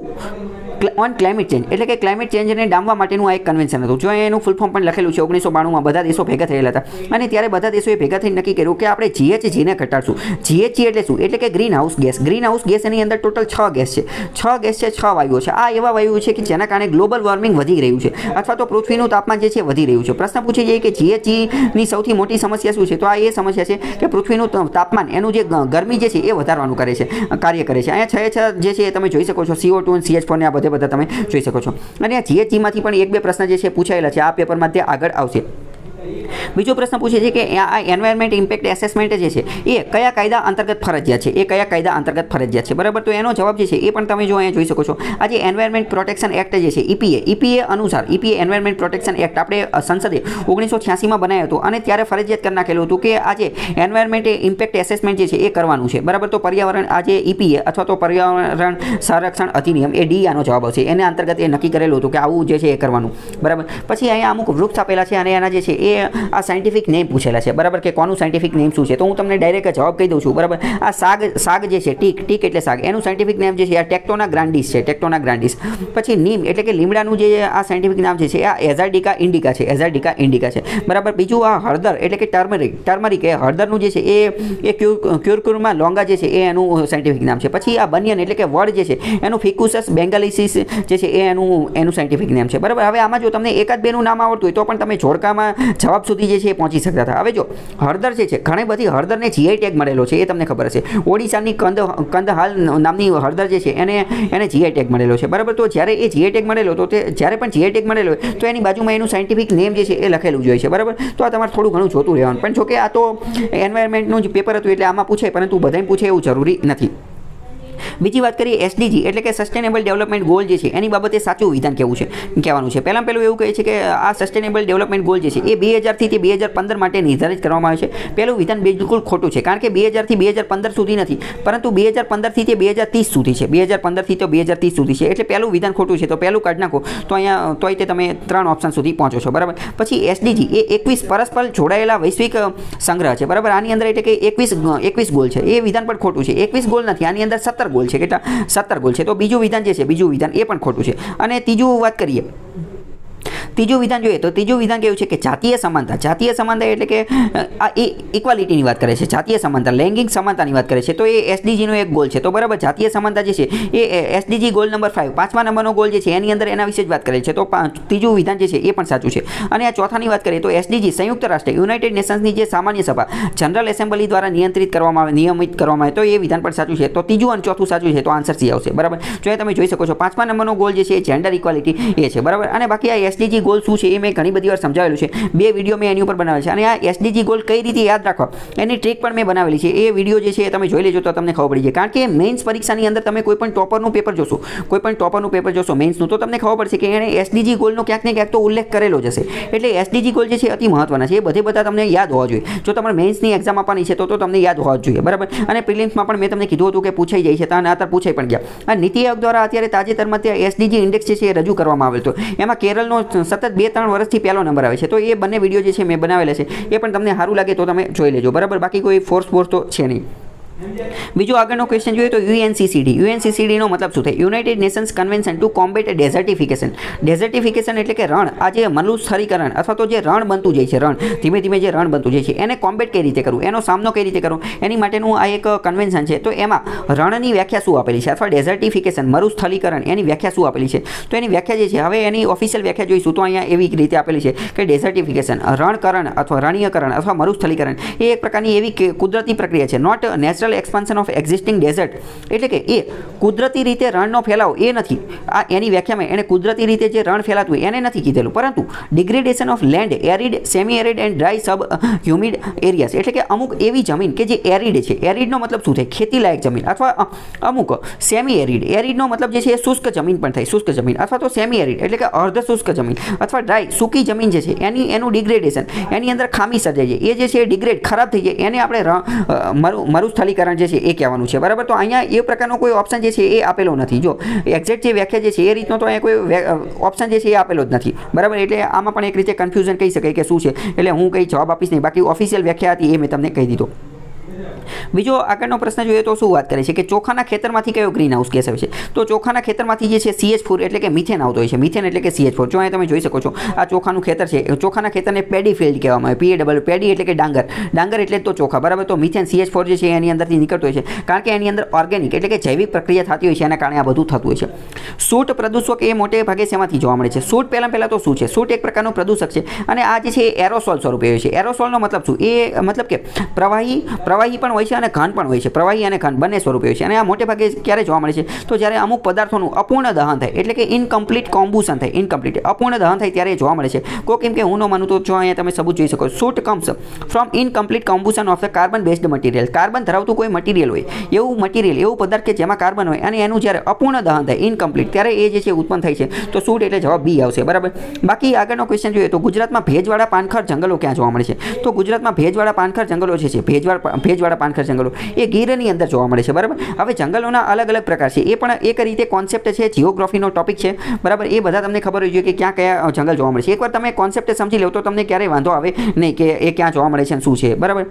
on climate change એટલે કે ક્લાઇમેટ ચેન્જને ડામવા માટેનું આ એક કન્વેન્શન હતું જો એનું ફૂલ ફોર્મ પણ લખેલું છે ઓગણીસો બાણુંમાં બધા દેશો ભેગા થયેલા હતા અને ત્યારે બધા દેશોએ ભેગા થઈને નક્કી કર્યું કે આપણે જીએચજીને ઘટાડશું જીએચજી એટલે શું એટલે કે green house gas green house gas એની અંદર ટોટલ છ ગેસ છે છ ગેસ છે છ વાયુઓ છે આ એવા વાયુઓ છે કે જેના કારણે ગ્લોબલ વોર્મિંગ વધી રહ્યું છે અથવા તો પૃથ્વીનું તાપમાન જે છે વધી રહ્યું છે પ્રશ્ન પૂછી જાય કે જીએચજીની સૌથી મોટી સમસ્યા શું છે તો આ એ સમસ્યા છે કે પૃથ્વીનું તાપમાન એનું જે ગરમી જે છે એ વધારવાનું કરે છે કાર્ય કરે છે અહીંયા છ છ જે છે તમે જોઈ શકો છો સીઓ ટુ અને સીએચ ફોર ને આ બધે બધા તમે જોઈ શકો છો અને આ જીએચજીમાંથી પણ એક બે પ્રશ્ન જે છે પૂછાયેલા છે આ પેપરમાં તે આગળ આવશે બીજો પ્રશ્ન પૂછે છે કે આ એન્વાયરમેન્ટ ઇમ્પેક્ટ એસેસમેન્ટ જે છે એ કયા કાયદા અંતર્ગત ફરજિયાત છે એ કયા કાયદા અંતર્ગત ફરજિયાત છે બરાબર તો એનો જવાબ જે છે એ પણ તમે જો અહીંયા જોઈ શકો છો આ જે એન્વાયરમેન્ટ પ્રોટેક્શન એક્ટ જે છે ઈપીએ ઈપીએ અનુસાર ઈપીએ એન્વાયરમેન્ટ પ્રોટેક્શન એક્ટ આપણે સંસદે ઓગણીસો છ્યાસીમાં બનાવ્યો હતો અને ત્યારે ફરજિયાત કરી નાખેલું હતું કે આ જે એન્વાયરમેન્ટ ઇમ્પેક્ટ એસેસમેન્ટ જે છે એ કરવાનું છે બરાબર તો પર્યાવરણ આ જે ઈપીએ અથવા તો પર્યાવરણ સંરક્ષણ અધિનિયમ એ ડી આનો જવાબ આવશે એના અંતર્ગત એ નક્કી કરેલું હતું કે આવું જે છે એ કરવાનું બરાબર પછી અહીંયા અમુક વૃક્ષ આપેલા છે અને એના જે છે એ આ સાયન્ટિફિક નેમ પૂછેલા છે બરાબર કે કોનું સાયન્ટિફિક નેમ શું છે તો હું તમને ડાયરેક્ટ જવાબ કહી દઉં છું બરાબર આ સાગ સાગ જે છે ટીક ટીક એટલે સાગ એનું સાયન્ટિફિક નેમ જે છે આ ટેક્ટોના ગ્રાન્ડિસ છે ટેક્ટોના ગ્રાન્ડિસ પછી નીમ એટલે કે લીમડાનું જે આ સાયન્ટિફિક નામ જે છે આ એઝાર્ડિકા ઇન્ડિકા છે એઝાર્ડિકા ઇન્ડિકા છે બરાબર બીજું આ હળદર એટલે કે ટર્મરિક ટર્મરિક એ હળદરનું જે છે એ એ ક્યુરક્યુરમાં લોંગા જે છે એ એનું સાયન્ટિફિક નામ છે પછી આ બનિયન એટલે કે વડ જે છે એનું ફિકુસસ બેંગાલિસિસ જે છે એ એનું એનું સાયન્ટિફિક નેમ છે બરાબર હવે આમાં જો તમને એકાદ બેનું નામ આવડતું હોય તો પણ તમે જોડકામાં જવાબ સુધી જે છે એ પહોંચી શકતા હતા હવે જો હળદર જે છે ઘણી બધી હળદરને જીઆઈ ટેગ મળેલો છે એ તમને ખબર હશે ઓડિશાની કંદ કંદહાલ નામની હળદર જે છે એને એને જીઆઈ ટેગ મળેલો છે બરાબર તો જ્યારે એ જીઆઈ ટેગ મળેલો તો તે જ્યારે પણ જીઆઈ ટેગ મળેલો હોય તો એની બાજુમાં એનું સાયન્ટિફિક નેમ જે છે એ લખેલું જોઈએ છે બરાબર તો આ તમારે થોડું ઘણું જોતું રહેવાનું પણ જો કે આ તો એન્વાયરમેન્ટનું જ પેપર હતું એટલે આમાં પૂછે પરંતુ બધાને પૂછે એવું જરૂરી નથી બીજી વાત કરીએ એસડીજી એટલે કે સસ્ટેનેબલ ડેવલપમેન્ટ ગોલ જે છે એની બાબતે સાચું વિધાન કેવું છે કહેવાનું છે પહેલાં પહેલું એવું કહે છે કે આ સસ્ટેનેબલ ડેવલપમેન્ટ ગોલ જે છે એ બે હજારથી તે બે હજાર પંદર માટે નિર્ધારિત કરવામાં આવે છે પહેલું વિધાન બિલકુલ ખોટું છે કારણ કે બે હજારથી બે હજાર પંદર સુધી નથી પરંતુ બે હજાર પંદરથી તે બે હજાર ત્રીસ સુધી છે બે હજાર પંદરથી તો બે હજાર ત્રીસ સુધી છે એટલે પહેલું વિધાન ખોટું છે તો પહેલું કાઢી નાખો તો અહીંયા તોય તે તમે ત્રણ ઓપ્શન સુધી પહોંચો છો બરાબર પછી એસડીજી એ એકવીસ પરસ્પર જોડાયેલા વૈશ્વિક સંગ્રહ છે બરાબર આની અંદર એટલે કે એકવીસ એકવીસ ગોલ છે એ વિધાન પણ ખોટું છે એકવીસ ગોલ નથી આની અંદર સત્તર ગોલ છે કેટલા સત્તર ગોલ છે તો બીજું વિધાન જે છે બીજું વિધાન એ પણ ખોટું છે અને ત્રીજું વાત કરીએ ત્રીજું વિધાન જોઈએ તો ત્રીજું વિધાન કેવું છે કે જાતીય સમાનતા જાતીય સમાનતા એટલે કે આ એ ઇક્વાલિટીની વાત કરે છે જાતીય સમાનતા લૈંગિક સમાનતાની વાત કરે છે તો એ એસડીજીનો એક ગોલ છે તો બરાબર જાતીય સમાનતા જે છે એ એસડીજી ગોલ નંબર ફાઇવ પાંચમા નંબરનો ગોલ જે છે એની અંદર એના વિશે જ વાત કરે છે તો ત્રીજું વિધાન જે છે એ પણ સાચું છે અને આ ચોથાની વાત કરીએ તો એસડીજી સંયુક્ત રાષ્ટ્ર યુનાઇટેડ નેશન્સની જે સામાન્ય સભા જનરલ એસેમ્બલી દ્વારા નિયંત્રિત કરવામાં આવે નિયમિત કરવામાં આવે તો એ વિધાન પણ સાચું છે તો ત્રીજું અને ચોથું સાચું છે તો આન્સર સી આવશે બરાબર જો એ તમે જોઈ શકો છો પાંચમા નંબરનો ગોલ જે છે એ જેન્ડર ઇક્વાલિટી એ છે બરાબર અને બાકી આ એસડીજી ગોલ શું છે એ મેં ઘણી બધી વાર સમજાવેલું છે બે વિડીયો મેં એની ઉપર બનાવેલ છે અને આ એસડીજી ગોલ કઈ રીતે યાદ રાખવા એની ટ્રીક પણ મેં બનાવેલી છે એ વિડીયો જે છે એ તમે જોઈ લેજો તો તમને ખબર પડી જાય કારણ કે મેઇન્સ પરીક્ષાની અંદર તમે કોઈ પણ ટોપરનું પેપર જોશો કોઈ પણ ટોપરનું પેપર જોશો મેઇન્સનું તો તમને ખબર પડશે કે એણે એસડીજી ગોલનો ક્યાંક ને ક્યાંક તો ઉલ્લેખ કરેલો જ હશે એટલે એસડીજી ગોલ જે છે અતિ મહત્વના છે એ બધે બધા તમને યાદ હોવા જોઈએ જો તમારે મેઇન્સની એક્ઝામ આપવાની છે તો તો તમને યાદ હોવા જોઈએ બરાબર અને પ્રિલિમ્સમાં પણ મેં તમને કીધું હતું કે પૂછાઈ જાય છે તો અત્યારે પૂછાઈ પણ ગયા આ નીતિ આયોગ દ્વારા અત્યારે તાજેતરમાં ત્યાં એસડીજી ઇન્ડેક્સ છે એ રજૂ કરવામાં આવેલ હતો એમાં કેરળનો સતત બે ત્રણ વર્ષથી પહેલો નંબર આવે છે તો એ બંને વિડીયો જે છે મેં બનાવેલા છે એ પણ તમને સારું લાગે તો તમે જોઈ લેજો બરાબર બાકી કોઈ ફોર્સ ફોર્સ તો છે નહીં બીજો આગળનો ક્વેશ્ચન જોઈએ તો યુએનસીસીડી યુએનસીસીડીનો મતલબ શું થાય? United Nations convention to combat desertification. Desertification એટલે કે રણ, આ જે મરુસ્થળીકરણ અથવા તો જે રણ બનતું જાય છે, રણ ધીમે ધીમે જે રણ બનતું જાય છે એને કોમ્બેટ કઈ રીતે કરવું, એનો સામનો કઈ રીતે કરવો, એની માટેનું આ એક કન્વેન્શન છે. તો એમાં રણની વ્યાખ્યા શું આપેલી છે અથવા ડેઝર્ટિફિકેશન મરુસ્થળીકરણ એની વ્યાખ્યા શું આપેલી છે? તો એની વ્યાખ્યા જે છે હવે એની ઓફિશિયલ વ્યાખ્યા જોઈશું તો અહીંયા એવી રીતે આપેલી છે કે ડેઝર્ટિફિકેશન રણકરણ અથવા રણીયકરણ અથવા મરુસ્થળીકરણ એ એક પ્રકારની એવી કુદરતી પ્રક્રિયા છે, not natural expansion of existing desert. એટલે કે એ કુદરતી રીતે રણનો ફેલાવો એ નથી. આ એની વ્યાખ્યામાં એને કુદરતી રીતે જે રણ ફેલાતું એને નથી કીધેલું, પરંતુ degradation of land arid semi arid and dry sub humid areas. એટલે કે અમુક એવી જમીન કે જે એરિડ છે, એરિડનો મતલબ શું થાય? ખેતીલાયક જમીન, અથવા અમુક સેમી એરિડ, એરિડનો મતલબ જે છે એ શુષ્ક જમીન પણ થાય, શુષ્ક જમીન, અથવા તો સેમી એરિડ એટલે કે અર્ધ શુષ્ક જમીન, અથવા ડ્રાય સૂકી જમીન જે છે એની એનું ડિગ્રેડેશન, એની અંદર ખામી સર્જાય છે, એ જે છે એ ડિગ્રેડ ખરાબ થઈ જાય, એને આપણે મરુસ્થળીકરણ જે છે એ કહેવાનું છે. બરાબર. તો અહીંયા એ પ્રકારનો કોઈ ઓપ્શન જે છે એ આપેલો નથી. જો એક્ઝેક્ટ જે વ્યાખ્યા જે છે એ રીતનો તો અહીંયા કોઈ ઓપ્શન જે છે એ આપેલો જ નથી. બરાબર. એટલે આમાં પણ એક રીતે કન્ફ્યુઝન કહી શકાય કે શું છે, એટલે હું કંઈ જવાબ આપીશ નહીં, બાકી ઓફિશિયલ વ્યાખ્યા હતી એ મેં તમને કહી દીધો. બીજો આગળનો પ્રશ્ન જોઈએ તો શું વાત કરે છે કે ચોખાના ખેતરમાંથી કયો ગ્રીન હાઉસ ગેસ આવે છે? તો ચોખાના ખેતરમાંથી જે છે સીએચ ફોર એટલે કે મિથેન આવતો હોય છે. મિથેન એટલે કે સીએચ ફોર. જો અહીંયા તમે જોઈ શકો છો આ ચોખાનું ખેતર છે, ચોખાના ખેતરને પેડી ફિલ્ડ કહેવામાં આવે. પીએ ડબલ પેડી એટલે કે ડાંગર, ડાંગર એટલે તો ચોખા. બરાબર. તો મિથેન સીએચ ફોર જે છે એની અંદરથી નીકળતો હોય છે, કારણ કે એની અંદર ઓર્ગેનિક એટલે કે જૈવિક પ્રક્રિયા થતી હોય છે, એના કારણે આ બધું થતું હોય છે. સૂટ પ્રદૂષક એ મોટે ભાગે શેમાંથી જોવા મળે છે? સૂટ પહેલાં પહેલાં તો શું છે? સૂટ એક પ્રકારનું પ્રદૂષક છે અને આ જે છે એરોસોલ સ્વરૂપે હોય છે. એરોસોલનો મતલબ શું? એ મતલબ કે પ્રવાહી પ્રવાહી પણ હોય છે અને ઘન પણ હોય છે. પ્રવાહી અને ઘન બંને સ્વરૂપે હોય છે અને આ મોટે ભાગે ક્યારે જોવા મળે છે? તો જ્યારે અમુક પદાર્થોનું અપૂર્ણ દહન થાય એટલે કે ઇનકમ્પ્લીટ કોમ્બુશન થાય, ઇનકમ્પ્લીટ અપૂર્ણ દહન થાય ત્યારે જોવા મળે છે. કો કેમ કે હું ન માનું તો જો અહીંયા તમે સબૂત જોઈ શકો. Soot comes from incomplete combustion of the carbon based material. કાર્બન ધરાવતું કોઈ મટીરિયલ હોય, એવું મટીરિયલ, એવું પદાર્થ કે જેમાં કાર્બન હોય અને એનું જ્યારે અપૂર્ણ દહન થાય, ઇનકમ્પ્લીટ, ત્યારે એ જે છે ઉત્પન્ન થાય છે. તો સૂટ એટલે જવાબ બી આવશે. બરાબર. બાકી આગળનો ક્વેશ્ચન જોઈએ તો ગુજરાતમાં ભેજવાળા પાનખર જંગલો ક્યાં જોવા મળે છે? તો ગુજરાતમાં ભેજવાળા પાનખર જંગલો જે છે, ભેજવાળા ભેજવાળા પાનખર જંગલો એ ગીરની અંદર જોવા મળે છે. બરાબર. હવે જંગલોના અલગ અલગ પ્રકાર છે, એ પણ એક રીતે કોન્સેપ્ટ છે, જીઓગ્રાફીનો ટોપિક છે. બરાબર. એ બધા તમને ખબર હોય કે ક્યાં કયા જંગલ જોવા મળે છે. એકવાર તમે કોન્સેપ્ટ સમજી લો તો તમને ક્યારેય વાંધો આવે નહીં કે એ ક્યાં જોવા મળે છે અને શું છે. બરાબર.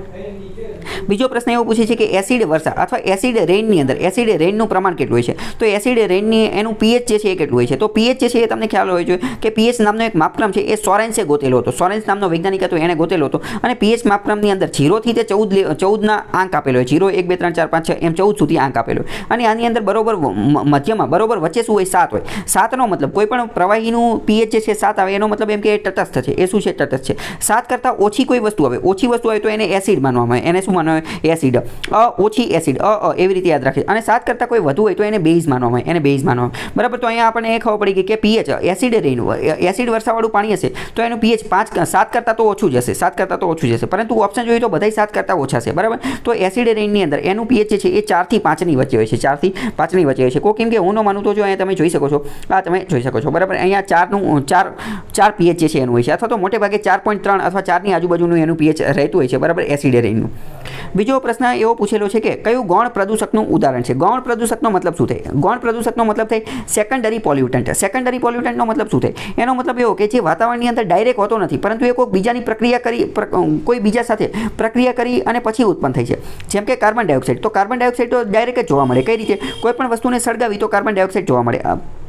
બીજો પ્રશ્ન એવો પૂછે છે કે એસિડ વર્ષા અથવા એસિડ રેઇનની અંદર એસિડ રેઇનનું પ્રમાણ કેટલું હોય છે? તો એસિડ રેઇનની એનું પીએચ જે છે એ કેટલું હોય છે? તો પીએચ જે છે એ તમને ખ્યાલ હોય જોઈએ કે પીએચ નામનો એક માપક્રમ છે એ સોરેન્સે ગોતેલો હતો. સોરેન્સ નામનો વૈજ્ઞાનિક હતો, એણે ગોતેલો હતો અને પીએચ માપક્રમની અંદર જીરોથી તે ચૌદ ચૌદના આંક આપેલો હોય. જીરો એક બે ત્રણ ચાર પાંચ છ એમ ચૌદ સુધી આંક આપેલો હોય અને આની અંદર બરોબર મધ્યમાં બરોબર વચ્ચે શું હોય? સાત હોય. સાતનો મતલબ કોઈ પણ પ્રવાહીનું પીએચ જે છે સાત આવે એનો મતલબ એમ કે એ તટસ્થ છે. એ શું છે? તટસ્થ છે. સાત કરતાં ઓછી કોઈ વસ્તુ આવે, ઓછી વસ્તુ આવે તો એને એસિડ માનવામાં આવે. એને શું માનવામાં આવે? એસિડ. અ ઓછી એસિડ, અ અ એવી રીતે યાદ રાખે. અને સાત કરતાં કોઈ વધુ હોય તો એને બેઝ માનવામાં આવે, એને બેઝ માનવામાં આવે. બરાબર. તો અહીંયા આપણને એ ખબર પડી ગઈ કે પીએચ એસિડ રેઇન એસિડ વર્ષાવાળું પાણી હશે તો એનું પીએચ પાંચ સાત કરતાં તો ઓછું જશે, સાત કરતાં તો ઓછું જશે, પરંતુ ઓપ્શન જોઈએ તો બધાય સાત કરતાં ઓછા છે. બરાબર. તો એસિડ રેઇનની અંદર એનું પીએચ જે છે એ ચારથી પાંચની વચ્ચે હોય છે, ચારથી પાંચની વચ્ચે હોય છે. કોઈ કેમ કે હું ન માનું તો જો અહીંયા તમે જોઈ શકો છો, આ તમે જોઈ શકો છો. બરાબર. અહીંયા ચારનું ચાર ચાર પીએચ જે છે એનું હોય છે, અથવા તો મોટે ભાગે ચાર પોઈન્ટ ત્રણ અથવા ચારની આજુબાજુનું એનું પીએચ રહેતું હોય છે. બરાબર. એસિડ રેઇનનું. બીજો પ્રશ્ન એવો પૂછેલો છે કે કયું ગૌણ પ્રદૂષકનું ઉદાહરણ છે? ગૌણ પ્રદૂષકનો મતલબ શું થાય? ગૌણ પ્રદૂષકનો મતલબ થાય સેકન્ડરી પોલ્યુટન્ટ. સેકન્ડરી પોલ્યુટન્ટનો મતલબ શું થાય? એનો મતલબ એવો કે જે વાતાવરણની અંદર ડાયરેક્ટ હોતો નથી, પરંતુ એ કોઈ બીજાની પ્રક્રિયા કરી કોઈ બીજા સાથે પ્રક્રિયા કરી અને પછી ઉત્પન્ન થાય છે. જેમ કે કાર્બન ડાયોક્સાઇડ. તો કાર્બન ડાયોક્સાઇડ તો ડાયરેક્ટ જ જોવા મળે. કઈ રીતે? કોઈ પણ વસ્તુને સળગાવી તો કાર્બન ડાયોક્સાઇડ જોવા મળે.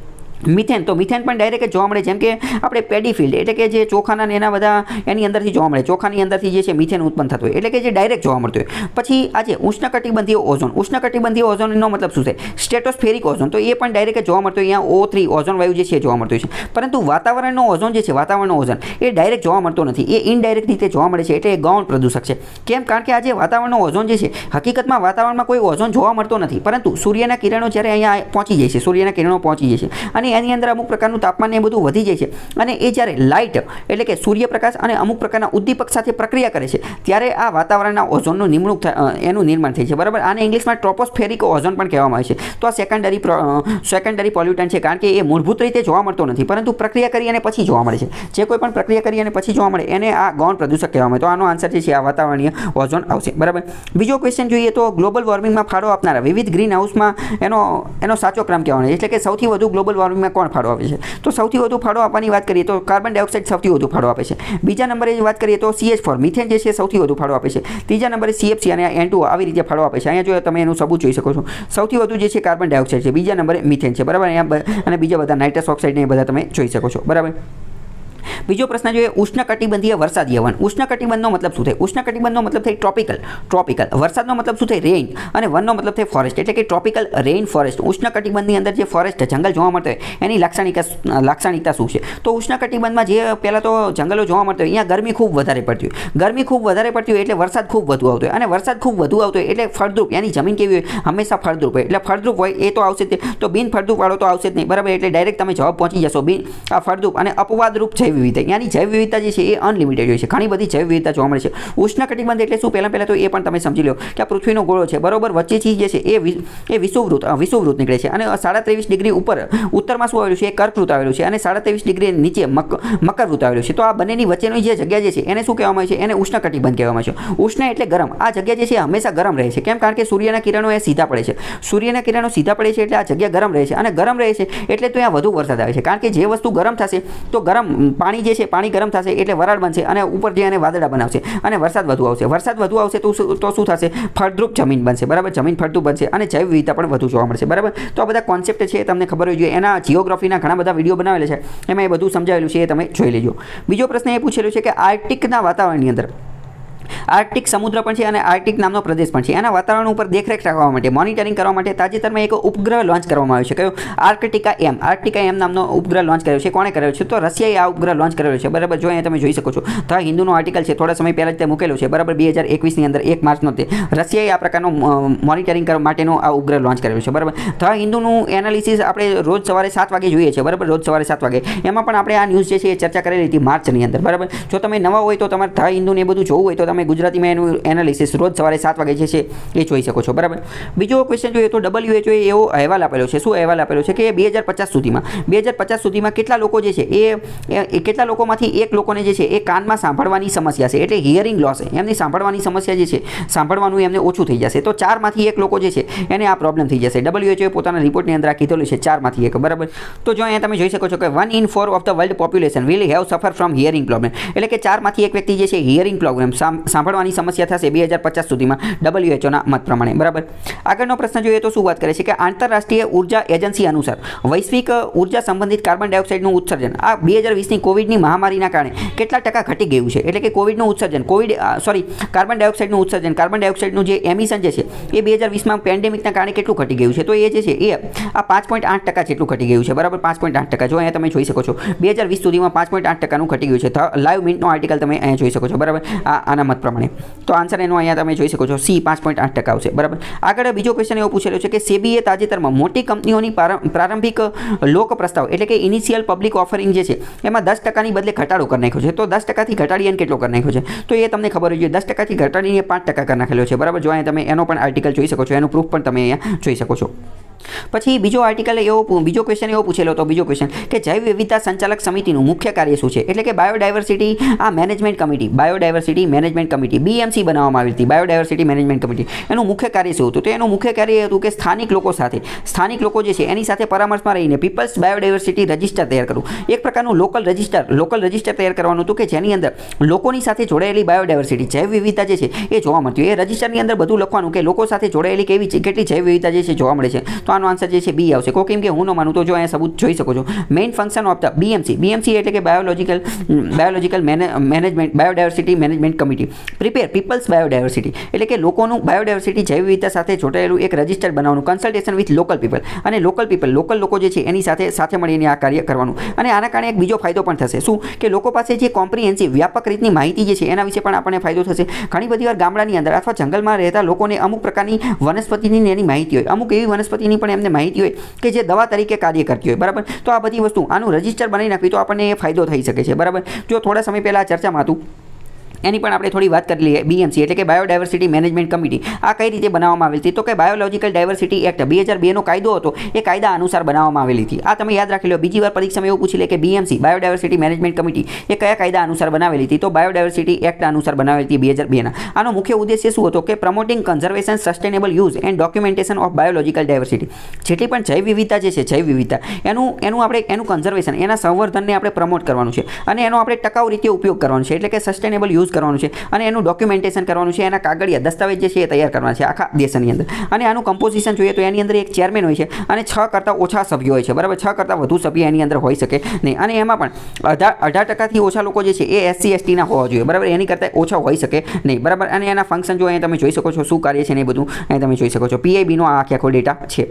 મિથેન, તો મિથેન પણ ડાયરેક્ટ જ જોવા મળે. જેમ કે આપણે પેડી ફિલ્ડ એટલે કે જે ચોખાના એના બધા એની અંદરથી જોવા મળે, ચોખાની અંદરથી જે છે મિથેન ઉત્પન્ન થતું હોય, એટલે કે જે ડાયરેક્ટ જોવા મળતું હોય. પછી આજે ઉષ્ણકટિબંધીય ઓઝોન. ઉષ્ણકટિબંધીય ઓઝોનનો મતલબ શું છે? Stratospheric ozone. તો એ પણ ડાયરેક્ટ જ જોવા મળતો હોય. અહીંયા ઓ થ્રી ઓઝોન વાયુ જે છે જોવા મળતું હોય છે, પરંતુ વાતાવરણનો ઓઝોન જે છે, વાતાવરણનો ઓઝોન એ ડાયરેક્ટ જોવા મળતો નથી, એ ઇનડાયરેક્ટ રીતે જોવા મળે છે. એટલે એ ગૌણ પ્રદૂષક છે. કેમ? કારણ કે આજે વાતાવરણનો ઓઝોન જે છે, હકીકતમાં વાતાવરણમાં કોઈ ઓઝોન જોવા મળતો નથી, પરંતુ સૂર્યના કિરણો જ્યારે અહીંયા પહોંચી જાય છે, સૂર્યના કિરણો પહોંચી જાય છે અને એની અંદર અમુક પ્રકારનું તાપમાન એ બધું વધી જાય છે અને એ જ્યારે લાઇટ એટલે કે સૂર્યપ્રકાશ અને અમુક પ્રકારના ઉદ્દીપક સાથે પ્રક્રિયા કરે છે ત્યારે આ વાતાવરણના ઓઝોનનું નિમણૂક એનું નિર્માણ થાય છે. બરાબર. આને ઇંગ્લિશમાં ટ્રોપોસ્ફેરિક ઓઝોન પણ કહેવામાં આવે છે. તો આ સેકન્ડરી સેકન્ડરી પોલ્યુટન્ટ છે, કારણ કે એ મૂળભૂત રીતે જોવા મળતો નથી, પરંતુ પ્રક્રિયા કરી અને પછી જોવા મળે છે. જે કોઈ પણ પ્રક્રિયા કરી અને પછી જોવા મળે એને આ ગૌણ પ્રદૂષક કહેવામાં આવે. તો આનો આન્સર જે છે આ વાતાવરણીય ઓઝોન આવશે. બરાબર. બીજો ક્વેશ્ચન જોઈએ તો ગ્લોબલ વોર્મિંગમાં ફાળો આપનારા વિવિધ ગ્રીન હાઉસમાં એનો એનો સાચો ક્રમ કહેવાનો, એટલે કે સૌથી વધુ ગ્લોબલ વોર્મિંગમાં વોર્મિંગમાં કોણ ફાળો આપે છે? તો સૌથી વધુ ફાળો આપવાની વાત કરીએ તો કાર્બન ડાયોક્સાઇડ સૌથી વધુ ફાળો આપે છે. બીજા નંબરે વાત કરીએ તો સી એચ ફોર મિથેન જે છે સૌથી વધુ ફાળો આપે છે. ત્રીજા નંબરે સી એફ સી અને એન ટુ આવી રીતે ફાળો આપે છે. અહીંયા જો તમે એનું સબૂત જોઈ શકો છો. સૌથી વધુ જે છે કાર્બન ડાયોક્સાઇડ છે, બીજા નંબરે મિથેન છે, બરાબર. અહીંયા અને બીજા બધા નાઇટ્રસ ઓક્સાઇડ ને એ બધા તમે જોઈ શકો છો, બરાબર. બીજો પ્રશ્ન જોઈએ ઉષ્ણકટિબંધીય વરસાદીય વન. ઉષ્ણકટિબંધનો મતલબ શું થાય? ઉષ્ણકટિબંધનો મતલબ થાય ટ્રોપિકલ. ટ્રોપિકલ વરસાદનો મતલબ શું થાય? રેઇન. અને વનનો મતલબ થાય ફોરેસ્ટ, એટલે કે ટ્રોપિકલ રેઇન ફોરેસ્ટ. ઉષ્ણકટિબંધની અંદર જે ફોરેસ્ટ જંગલ જોવા મળતા હોય એની લાક્ષણિકતા લાક્ષણિકતા શું છે? તો ઉષ્ણકટિબંધમાં જે પહેલાં તો જંગલો જોવા મળતા હોય અહીંયા ગરમી ખૂબ વધારે પડતી હોય. ગરમી ખૂબ વધારે પડતી હોય એટલે વરસાદ ખૂબ વધુ આવતો હોય, અને વરસાદ ખૂબ વધુ આવતો હોય એટલે ફળદ્રુપ, એની જમીન કેવી હોય? હંમેશા ફળદ્રુપ હોય. એટલે ફળદ્રુપ હોય એ તો આવશે જ, તો બિન ફળદ્રુપ વાળો તો આવશે જ નહીં, બરાબર. એટલે ડાયરેક્ટ તમે જવાબ પહોંચી જશો બિન આ ફળદ્રુપ અને અપવાદરૂપ જૈવ વિવિધતા. ત્યાંની જૈવ વિવિધતા જે છે એ અનલિમિટેડ હોય છે. ઘણી બધી જૈવ વિવિધતા જોવા મળે છે. ઉષ્ણકટિબંધ એટલે શું? પહેલાં પહેલાં તો એ પણ તમે સમજી લો કે આ પૃથ્વીનો ગોળો છે, બરોબર. વચ્ચેથી જે છે એ એ વિષુવવૃત્ત વિષુવવૃત્ત નીકળે છે, અને સાડા ત્રેવીસ ડિગ્રી ઉપર ઉત્તરમાં શું આવેલું છે? એ કર્કવૃત્ત આવેલું છે, અને સાડા ત્રેવીસ ડિગ્રી નીચે મક મકરવૃત્ત આવેલું છે. તો આ બંનેની વચ્ચેની જે જગ્યા જે છે એને શું કહેવામાં આવે છે? એને ઉષ્ણકટિબંધ કહેવામાં આવે છે. ઉષ્ણ એટલે ગરમ. આ જગ્યા જે છે હંમેશા ગરમ રહે છે. કેમ? કારણ કે સૂર્યના કિરણો એ સીધા પડે છે. સૂર્યના કિરણો સીધા પડે છે એટલે આ જગ્યા ગરમ રહે છે, અને ગરમ રહે છે એટલે તો અહીંયા વધુ વરસાદ આવે છે. કારણ કે જે વસ્તુ ગરમ થશે તો ગરમ પાણી જે છે પાણી ગરમ થશે એટલે વરાળ બનશે, અને ઉપર જે એને વાદળા બનાવશે, અને વરસાદ વધુ આવશે. વરસાદ વધુ આવશે તો તો શું થશે? ફળદ્રુપ જમીન બનશે, બરાબર. જમીન ફળદ્રુપ બનશે અને જૈવ વિવિધતા પણ વધુ જોવા મળશે, બરાબર. તો આ બધા કોન્સેપ્ટ છે એ તમને ખબર હોવી જોઈએ. એના જીઓગ્રાફીના ઘણા બધા વિડીયો બનાવેલા છે, એમાં એ બધું સમજાવેલું છે, એ તમે જોઈ લેજો. બીજો પ્રશ્ન એ પૂછેલો છે કે આર્કટિકના વાતાવરણની અંદર આર્કટિક સમુદ્ર પણ છે અને આર્કટિક નામનો પ્રદેશ પણ છે. એના વાતાવરણ ઉપર દેખરેખ રાખવા માટે, મોનિટરિંગ કરવા માટે તાજેતરમાં એક ઉપગ્રહ લોન્ચ કરવામાં આવ્યો છે. કયો? આર્કટિકા એમ. આર્કટિકા એમ નામનો ઉપગ્રહ લોન્ચ કર્યો છે. કોણે કર્યો છે? તો રશિયાએ આ ઉપગ્રહ લોન્ચ કરેલો છે, બરાબર. જો અહીંયા તમે જોઈ શકો છો. ધ હિન્દુનો આર્ટિકલ છે, થોડા સમય પહેલાં જ તે મૂકેલો છે, બરાબર. બે હજાર એકવીસની અંદર એક માર્ચનો તે રશિયાએ આ પ્રકારનો મોનિટરિંગ કરવા માટેનો આ ઉપગ્રહ લોન્ચ કરેલો છે, બરાબર. ધ હિન્દુનું એનાલિસિસ આપણે રોજ સવારે સાત વાગે જોઈએ છીએ, બરાબર. રોજ સવારે સાત વાગે એમાં પણ આપણે આ ન્યૂઝ જે છે એ ચર્ચા કરેલી હતી માર્ચની અંદર, બરાબર. જો તમે નવા હોય તો તમારે ધ હિન્દુને એ બધું જોવું હોય તો તમે ગુજરાતીમાં એનું એનાલિસિસ રોજ સવારે સાત વાગે જે છે એ જોઈ શકો છો, બરાબર. બીજો ક્વેશ્ચન જોઈએ તો ડબલ્યુએચઓ એવો અહેવાલ આપેલો છે. શું અહેવાલ આપેલો છે? કે બે હજાર પચાસ સુધીમાં બે હજાર પચાસ સુધીમાં કેટલા લોકો જે છે એ કેટલા લોકોમાંથી એક લોકોને જે છે એ કાનમાં સાંભળવાની સમસ્યા છે, એટલે હિયરિંગ લોસ, એમની સાંભળવાની સમસ્યા જે છે, સાંભળવાનું એમને ઓછું થઈ જશે. તો ચારમાંથી એક લોકો જે છે એને આ પ્રોબ્લેમ થઈ જશે. ડબલ્યુએચઓએ પોતાના રિપોર્ટની અંદર આ કીધેલું છે ચારમાંથી એક, બરાબર. તો જો અહીંયા તમે જોઈ શકો છો કે one in four of the world population will have suffer from hearing problem, એટલે કે ચારમાંથી એક વ્યક્તિ જે છે હિયરિંગ પ્રોબ્લેમ સાંભળવાની સમસ્યા થશે બે હજાર પચાસ સુધીમાં ડબલ્યુએચઓના મત પ્રમાણે, બરાબર. આગળનો પ્રશ્ન જોઈએ તો શું વાત કરે છે કે આંતરરાષ્ટ્રીય ઉર્જા એજન્સી અનુસાર વૈશ્વિક ઉર્જા સંબંધિત કાર્બન ડાયોક્સાઇડનું ઉત્સર્જન આ બે હજાર વીસની કોવિડની મહામારીના કારણે કેટલા ટકા ઘટી ગયું છે? એટલે કે કોવિડનું ઉત્સર્જન કોવિડ સોરી કાર્બન ડાયોક્સાઇડનું ઉત્સર્જન કાર્બન ડાયોક્સાઇડનું જે એમિશન જે છે એ બે હજાર વીસમાં પેન્ડેમિકના કારણે કેટલું ઘટી ગયું છે? તો એ જે છે એ આ પાંચ પોઈન્ટ આઠ ટકા જેટલું ઘટી ગયું છે, બરાબર. પાંચ પોઈન્ટ આઠ ટકા જો અહીંયા તમે જોઈ શકો છો બે હજાર વીસ સુધીમાં પાંચ પોઈન્ટ આઠ ટકાનું ઘટી ગયું છે. ધ લાઈવ મિન્ટનો આર્ટિકલ તમે અહીંયા જોઈ શકો છો, બરાબર. આ આના મત પ્રમાણે તો આન્સર એનો અહીંયા તમે જોઈ શકો છો સી પાંચ પોઈન્ટ આઠ ટકા આવશે, બરાબર. આગળ બીજો ક્વેશ્ચન એવો પૂછેલો છે કે સેબીએ તાજેતરમાં મોટી કંપનીઓની પ્રારંભિક લોક પ્રસ્તાવ એટલે કે ઇનિશિયલ પબ્લિક ઓફરિંગ જે છે એમાં દસ ટકાની બદલે ઘટાડો કરી નાખ્યો છે. તો દસ ટકાથી ઘટાડી અને કેટલો કરી નાખ્યો છે? તો એ તમને ખબર હોય છે. દસ ટકાથી ઘટાડીને પાંચ ટકા કરી નાખેલો છે, બરાબર. જો અહીંયા તમે એનો પણ આર્ટિકલ જોઈ શકો છો, એનું પ્રૂફ પણ તમે અહીંયા જોઈ શકો છો. પછી બીજો આર્ટિકલ એવો બીજો ક્વેશ્ચન એવો પૂછેલો હતો બીજો ક્વેશ્ચન કે જૈવ વિવિધતા સંચાલક સમિતિનું મુખ્ય કાર્ય શું છે? એટલે કે બાયોડાયવર્સિટી આ management committee biodiversity management committee BMC બનાવવામાં આવી હતી. બાયોડાયવર્સિટી મેનેજમેન્ટ કમિટી એનું મુખ્ય કાર્ય શું હતું? તો એનું મુખ્ય કાર્ય હતું કે સ્થાનિક લોકો સાથે સ્થાનિક લોકો જે છે એની સાથે પરામર્શમાં રહીને પીપલ્સ બાયોડાયવર્સિટી રજિસ્ટર તૈયાર કરવું. એક પ્રકારનું લોકલ રજિસ્ટર લોકલ રજિસ્ટર તૈયાર કરવાનું હતું કે જેની અંદર લોકોની સાથે જોડાયેલી બાયોડાયવર્સિટી જૈવ વિવિધતા જે છે એ જોવા મળતી હોય. એ રજિસ્ટરની અંદર બધું લખવાનું કે લોકો સાથે જોડાયેલી કેવી કેટલી જૈવ વિવિધતા જે છે જોવા મળે છે. તો આનો આન્સર જે છે બી આવશે. કો કેમ કે હું ન માનું તો જો અહીંયા સબૂત જોઈ શકો છો. Main function of the BMC BMC એટલે કે biological biological management biodiversity management committee prepare people's biodiversity એટલે કે લોકોનું બાયોડાયવર્સિટી જૈવ વિવિધતા સાથે જોડાયેલું એક રજિસ્ટર બનાવવાનું કન્સલ્ટેશન વિથ લોકલ પીપલ અને લોકલ પીપલ લોકલ લોકો જે છે એની સાથે સાથે મળીને આ કાર્ય કરવાનું. અને આના કારણે એક બીજો ફાયદો પણ થશે. શું કે લોકો પાસે જે કોમ્પ્રિહેન્સિવ વ્યાપક રીતની માહિતી જે છે એના વિશે પણ આપણને ફાયદો થશે. ઘણી બધી વાર ગામડાની અંદર અથવા જંગલમાં રહેતા લોકોને અમુક પ્રકારની વનસ્પતિની એની માહિતી હોય, અમુક એવી વનસ્પતિની પણ એમને માહિતી હોય કે જે દવા તરીકે કાર્ય કરતી હોય, બરાબર. તો આ બધી વસ્તુ આનું રજિસ્ટર બનાવી નાખવી તો આપણને એ ફાયદો થઈ શકે છે, બરાબર. જો થોડા સમય પહેલાં ચર્ચામાં હતું એની પણ આપણે થોડી વાત કરી લઈએ. બીએમસી એટલે કે બાયોડાયવર્સિટી મેનેજમેન્ટ કમિટી આ કઈ રીતે બનાવવામાં આવેલી હતી? તો કે બાયોલોજિકલ ડાયવર્સિટી એક્ટ બે હજાર બે નો કાયદો હતો, એ કાયદા અનુસાર બનાવવામાં આવેલી હતી. આ તમે યાદ રાખી લો. બીજી વાર પરીક્ષામાં એવું પૂછી લે કે બીએમસી બાયોડાયવર્સિટી મેનેજમેન્ટ કમિટી એ કયા કાયદા અનુસાર બનાવેલી હતી? તો બાયોડાયવર્સિટી એક્ટ અનુસાર બનાવેલી હતી બે હજાર બે ના. આનો મુખ્ય ઉદ્દેશ્ય શું હતો? કે promoting conservation, sustainable use and documentation of biological diversity. જેટલી પણ જૈવ વિવિધતા જે છે, જૈવ વિવિધતા એનું એનું આપણે એનું કન્ઝર્વેશન, એના સંવર્ધનને આપણે પ્રમોટ કરવાનું છે અને એનો આપણે ટકાઉ રીતે ઉપયોગ કરવાનો છે, એટલે કે સસ્ટેનેબલ યુઝ કરવાનું છે અને એનું ડોક્યુમેન્ટેશન કરવાનું છે. એના કાગળિયા દસ્તાવેજ જે છે એ તૈયાર કરવાના છે આખા દેશની અંદર. અને આનું કમ્પોઝિશન જોઈએ તો એની અંદર એક ચેરમેન હોય છે અને છ કરતાં ઓછા સભ્યો હોય છે, બરાબર. છ કરતાં વધુ સભ્ય એની અંદર હોઈ શકે નહીં. અને એમાં પણ અઢાર અઢાર ટકાથી ઓછા લોકો જે છે એ એસસી એસટીના હોવા જોઈએ, બરાબર. એની કરતાં ઓછા હોઈ શકે નહીં, બરાબર. અને એના ફંક્શન જો અહીંયા તમે જોઈ શકો છો, શું કાર્ય છે ને એ બધું અહીંયા તમે જોઈ શકો છો. પીઆઈબીનો આ આખો ડેટા છે.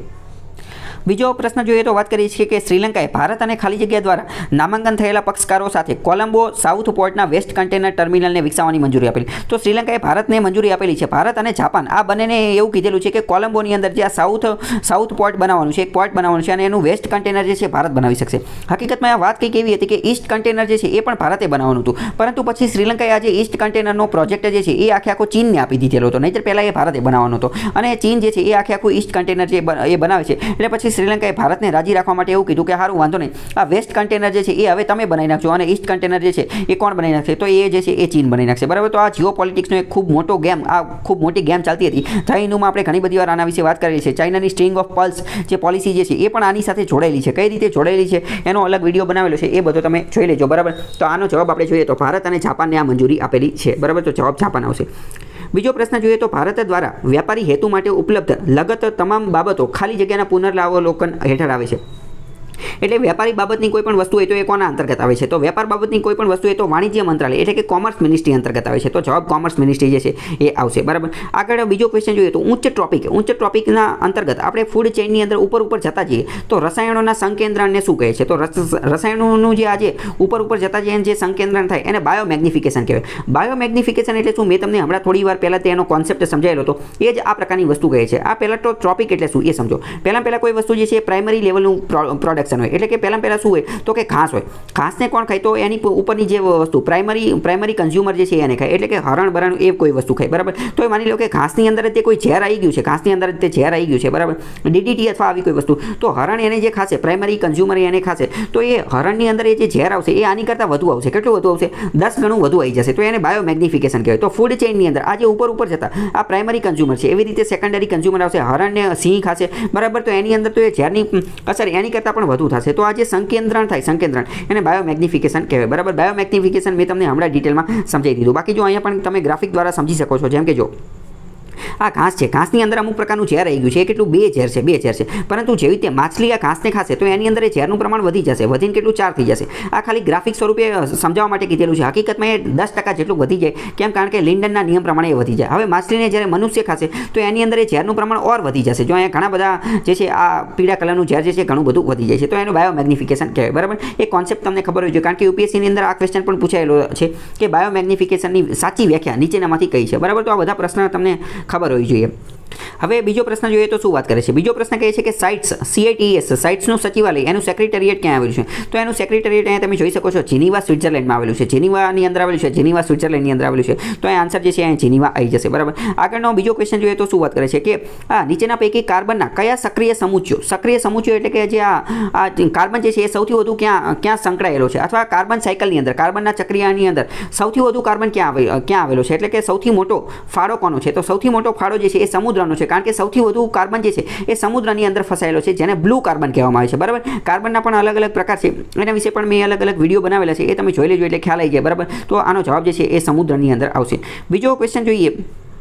બીજો પ્રશ્ન જોઈએ તો વાત કરીએ છીએ કે શ્રીલંકાએ ભારત અને ખાલી જગ્યા દ્વારા નામાંકન થયેલા પક્ષકારો સાથે કોલંબો સાઉથ પોર્ટના વેસ્ટ કન્ટેનર ટર્મિનલને વિકસાવવાની મંજૂરી આપેલી. તો શ્રીલંકાએ ભારતને મંજૂરી આપેલી છે. ભારત અને જાપાન આ બંનેને એવું કીધેલું છે કે કોલંબોની અંદર જે આ સાઉથ સાઉથ પોર્ટ બનાવવાનું છે, એક પોર્ટ બનાવવાનું છે અને એનું વેસ્ટ કન્ટેનર જે છે ભારત બનાવી શકશે. હકીકતમાં આ વાત કંઈક એવી હતી કે ઈસ્ટ કન્ટેનર જે છે એ પણ ભારતે બનાવવાનું હતું, પરંતુ પછી શ્રીલંકાએ આજે ઈસ્ટ કન્ટેનરનો પ્રોજેક્ટ જે છે એ આખે આખો ચીનને આપી દીધેલો હતો. નહીંતર પહેલાં એ ભારતે બનાવવાનો હતો અને ચીન જે છે એ આખે આખું ઈસ્ટ કન્ટેનર જે એ બનાવે છે. એટલે પછી શ્રીલંકાએ ભારતને રાજી રાખવા માટે એવું કીધું કે સારું, વાંધો નહીં, આ વેસ્ટ કન્ટેનર જે છે એ હવે તમે બનાવી નાખજો અને ઈસ્ટ કન્ટેનર જે છે એ કોણ બનાવી નાખશે? તો એ જે છે એ ચીન બનાવી નાખશે, બરાબર. તો આ જીઓ પોલિટિક્સનો એક ખૂબ મોટો ગેમ, આ ખૂબ મોટી ગેમ ચાલતી હતી. હિન્દુમાં આપણે ઘણી બધી વાર આના વિશે વાત કરેલી છે. ચાઇનાની સ્ટ્રિંગ ઓફ પલ્સ જે પોલિસી જે છે એ પણ આની સાથે જોડાયેલી છે. કઈ રીતે જોડાયેલી છે એનો અલગ વિડીયો બનાવેલો છે, એ બધો તમે જોઈ લેજો, બરાબર. તો આનો જવાબ આપણે જોઈએ તો ભારત અને જાપાનને આ મંજૂરી આપેલી છે, બરાબર. તો જવાબ જાપાન આવશે. બીજો પ્રશ્ન જોઈએ તો ભારત દ્વારા વ્યાપારી હેતુ માટે ઉપલબ્ધ લગત તમામ બાબતો ખાલી જગ્યાના પુનર્લાવલોકન હેઠળ આવે છે. એટલે વેપારી બાબતની કોઈ પણ વસ્તુ હોય તો એ કોના અંતર્ગત આવે છે? તો વેપાર બાબતની કોઈ પણ વસ્તુ હોય તો વાણિજ્ય મંત્રાલય એટલે કે કોમર્સ મિનિસ્ટ્રી અંતર્ગત આવે છે. તો જવાબ કોમર્સ મિનિસ્ટ્રી જે છે એ આવશે, બરાબર. આગળ બીજો ક્વેશ્ચન જોઈએ તો ઉચ્ચ ટ્રોપિક ઉચ્ચ ટ્રોપિકના અંતર્ગત આપણે ફૂડ ચેઇનની અંદર ઉપર ઉપર જતા જઈએ તો રસાયણોના સંકેન્દ્રણને શું કહે છે? તો રસાયણોનું જે આજે ઉપર ઉપર જતા જઈએ જે સંકેન્દ્રણ થાય એને બાયોમેગ્નિફિકેશન કહેવાય. બાયોમેગ્નિફિકેશન એટલે શું? મેં તમને હમણાં થોડી વાર પહેલાં તેનો કોન્સેપ્ટ સમજાયેલો હતો. એ જ આ પ્રકારની વસ્તુ કહે છે. આ પહેલાં તો ટ્રોપિક એટલે શું એ સમજો. પહેલાં પહેલાં કોઈ વસ્તુ જે છે એ પ્રાઇમરી લેવલનું પ્રોડક્શન હોય, એટલે કે પહેલાં પહેલાં શું હોય તો કે ઘાસ હોય. ઘાસને કોણ ખાય? તો એની ઉપરની જે વસ્તુ પ્રાઇમરી પ્રાઇમરી કન્ઝ્યુમર જે છે એને ખાય, એટલે કે હરણ બરણ એ કોઈ વસ્તુ ખાય, બરાબર. તો એ માની લો કે ઘાસની અંદર તે કોઈ ઝેર આવી ગયું છે, ઘાસની અંદર તે ઝેર આવી ગયું છે, બરાબર, ડીડીટી અથવા આવી કોઈ વસ્તુ, તો હરણ એને જે ખાશે, પ્રાઇમરી કન્ઝ્યુમર એને ખાશે, તો એ હરણની અંદર એ જે ઝેર આવશે એ આની કરતાં વધુ આવશે. કેટલું વધુ આવશે? દસ ગણું વધુ આવી જશે. તો એને બાયોમેગ્નિફિકેશન કહેવાય. તો ફૂડ ચેઇનની અંદર આ જે ઉપર ઉપર જતા આ પ્રાઇમરી કન્ઝ્યુમર છે, એવી રીતે સેકન્ડરી કન્ઝ્યુમર આવશે, હરણને સિંહ ખાશે, બરાબર. તો એની અંદર તો એ ઝેરની અસર એની કરતાં પણ વધુ થશે. તો આ જે સંકેન્દ્રણ થાય, સંકેન્દ્રણ એને બાયોમેગ્નિફિકેશન કહેવાય, બરાબર. બાયોમેગ્નિફિકેશન મેં તમને હમણાં ડિટેલમાં સમજાવી દીધું. બાકી જો અહીંયા પણ તમે ગ્રાફિક દ્વારા સમજી શકો છો. જેમ કે જો આ ઘાસ છે, ઘાસની અંદર અમુક પ્રકારનું ઝેર આવી ગયું છે, એ કેટલું? બે ઝેર છે, બે ઝેર છે. પરંતુ જેવી રીતે માછલી આ ઘાસને ખાશે તો એની અંદર એ ઝેરનું પ્રમાણ વધી જશે, વધીને કેટલું? ચાર થઈ જશે. આ ખાલી ગ્રાફિક સ્વરૂપે સમજાવવા માટે કીધેલું છે. હકીકતમાં એ દસ ટકા જેટલું વધી જાય. કેમ? કારણ કે લિન્ડનના નિયમ પ્રમાણે એ વધી જાય. હવે માછલીને જ્યારે મનુષ્ય ખાશે તો એની અંદર એ ઝેરનું પ્રમાણ ઓર વધી જશે. જો અહીંયા ઘણા બધા જે છે આ પીળા કલરનું ઝેર જે છે ઘણું બધું વધી જાય છે. તો એનું બાયોમેગ્નિફિકેશન કહેવાય, બરાબર. એ કોન્સેપ્ટ તમને ખબર હોય છે, કારણ કે યુપીએસસીની અંદર આ ક્વેશ્ચન પણ પૂછાયેલો છે કે બાયોમેગ્નિફિકેશનની સાચી વ્યાખ્યા નીચેનામાંથી કઈ છે, બરાબર. તો આ બધા પ્રશ્ન તમને ખબર હોવી જોઈએ. હવે બીજો પ્રશ્ન જોઈએ તો શું વાત કરે છે? બીજો પ્રશ્ન કહે છે કે સાઇટ્સ સીઆઈટીએસ સાઇટ્સનું સચિવાલય એનું સેક્રેટરીએટ ક્યાં આવેલું છે? તો એનું સેક્રેટરીએટ અહીંયા તમે જોઈ શકો છો જીનીવા સ્વિટ્ઝરલેન્ડમાં આવેલું છે. જીનીવાની અંદર આવેલું છે, જીનીવા સ્વિટ્ઝરલેન્ડની અંદર આવેલું છે. તો અહીં આન્સર જે છે અહીંયા જીનીવા આવી જશે, બરાબર. આગળનો બીજો ક્વેશ્ચન જોઈએ તો શું વાત કરે છે કે આ નીચેના પૈકી કાર્બનના કયા સક્રિય સમૂચ્યો, સક્રિય સમૂચ્યો એટલે કે જે આ કાર્બન જે છે એ સૌથી વધુ ક્યાં ક્યાં સંકળાયેલો છે? અથવા કાર્બન સાયકલની અંદર, કાર્બનના ચક્રિયાની અંદર સૌથી વધુ કાર્બન ક્યાં ક્યાં આવેલો છે? એટલે કે સૌથી મોટો ફાળો કોનો છે? તો સૌથી મોટો ફાળો જે છે એ સમુદ્રનો છે, કારણ કે સૌથી વધુ કાર્બન જે છે એ સમુદ્રની અંદર ફસાયેલો છે, જેને બ્લુ કાર્બન કહેવામાં આવે છે, બરાબર. કાર્બનના પણ અલગ અલગ પ્રકાર છે, એના વિશે પણ મેં અલગ અલગ વિડીયો બનાવેલા છે, એ તમે જોઈ લેજો એટલે ખ્યાલ આવી જાય, બરાબર. તો આનો જવાબ જે છે એ સમુદ્રની અંદર આવશે. બીજો ક્વેશ્ચન જોઈએ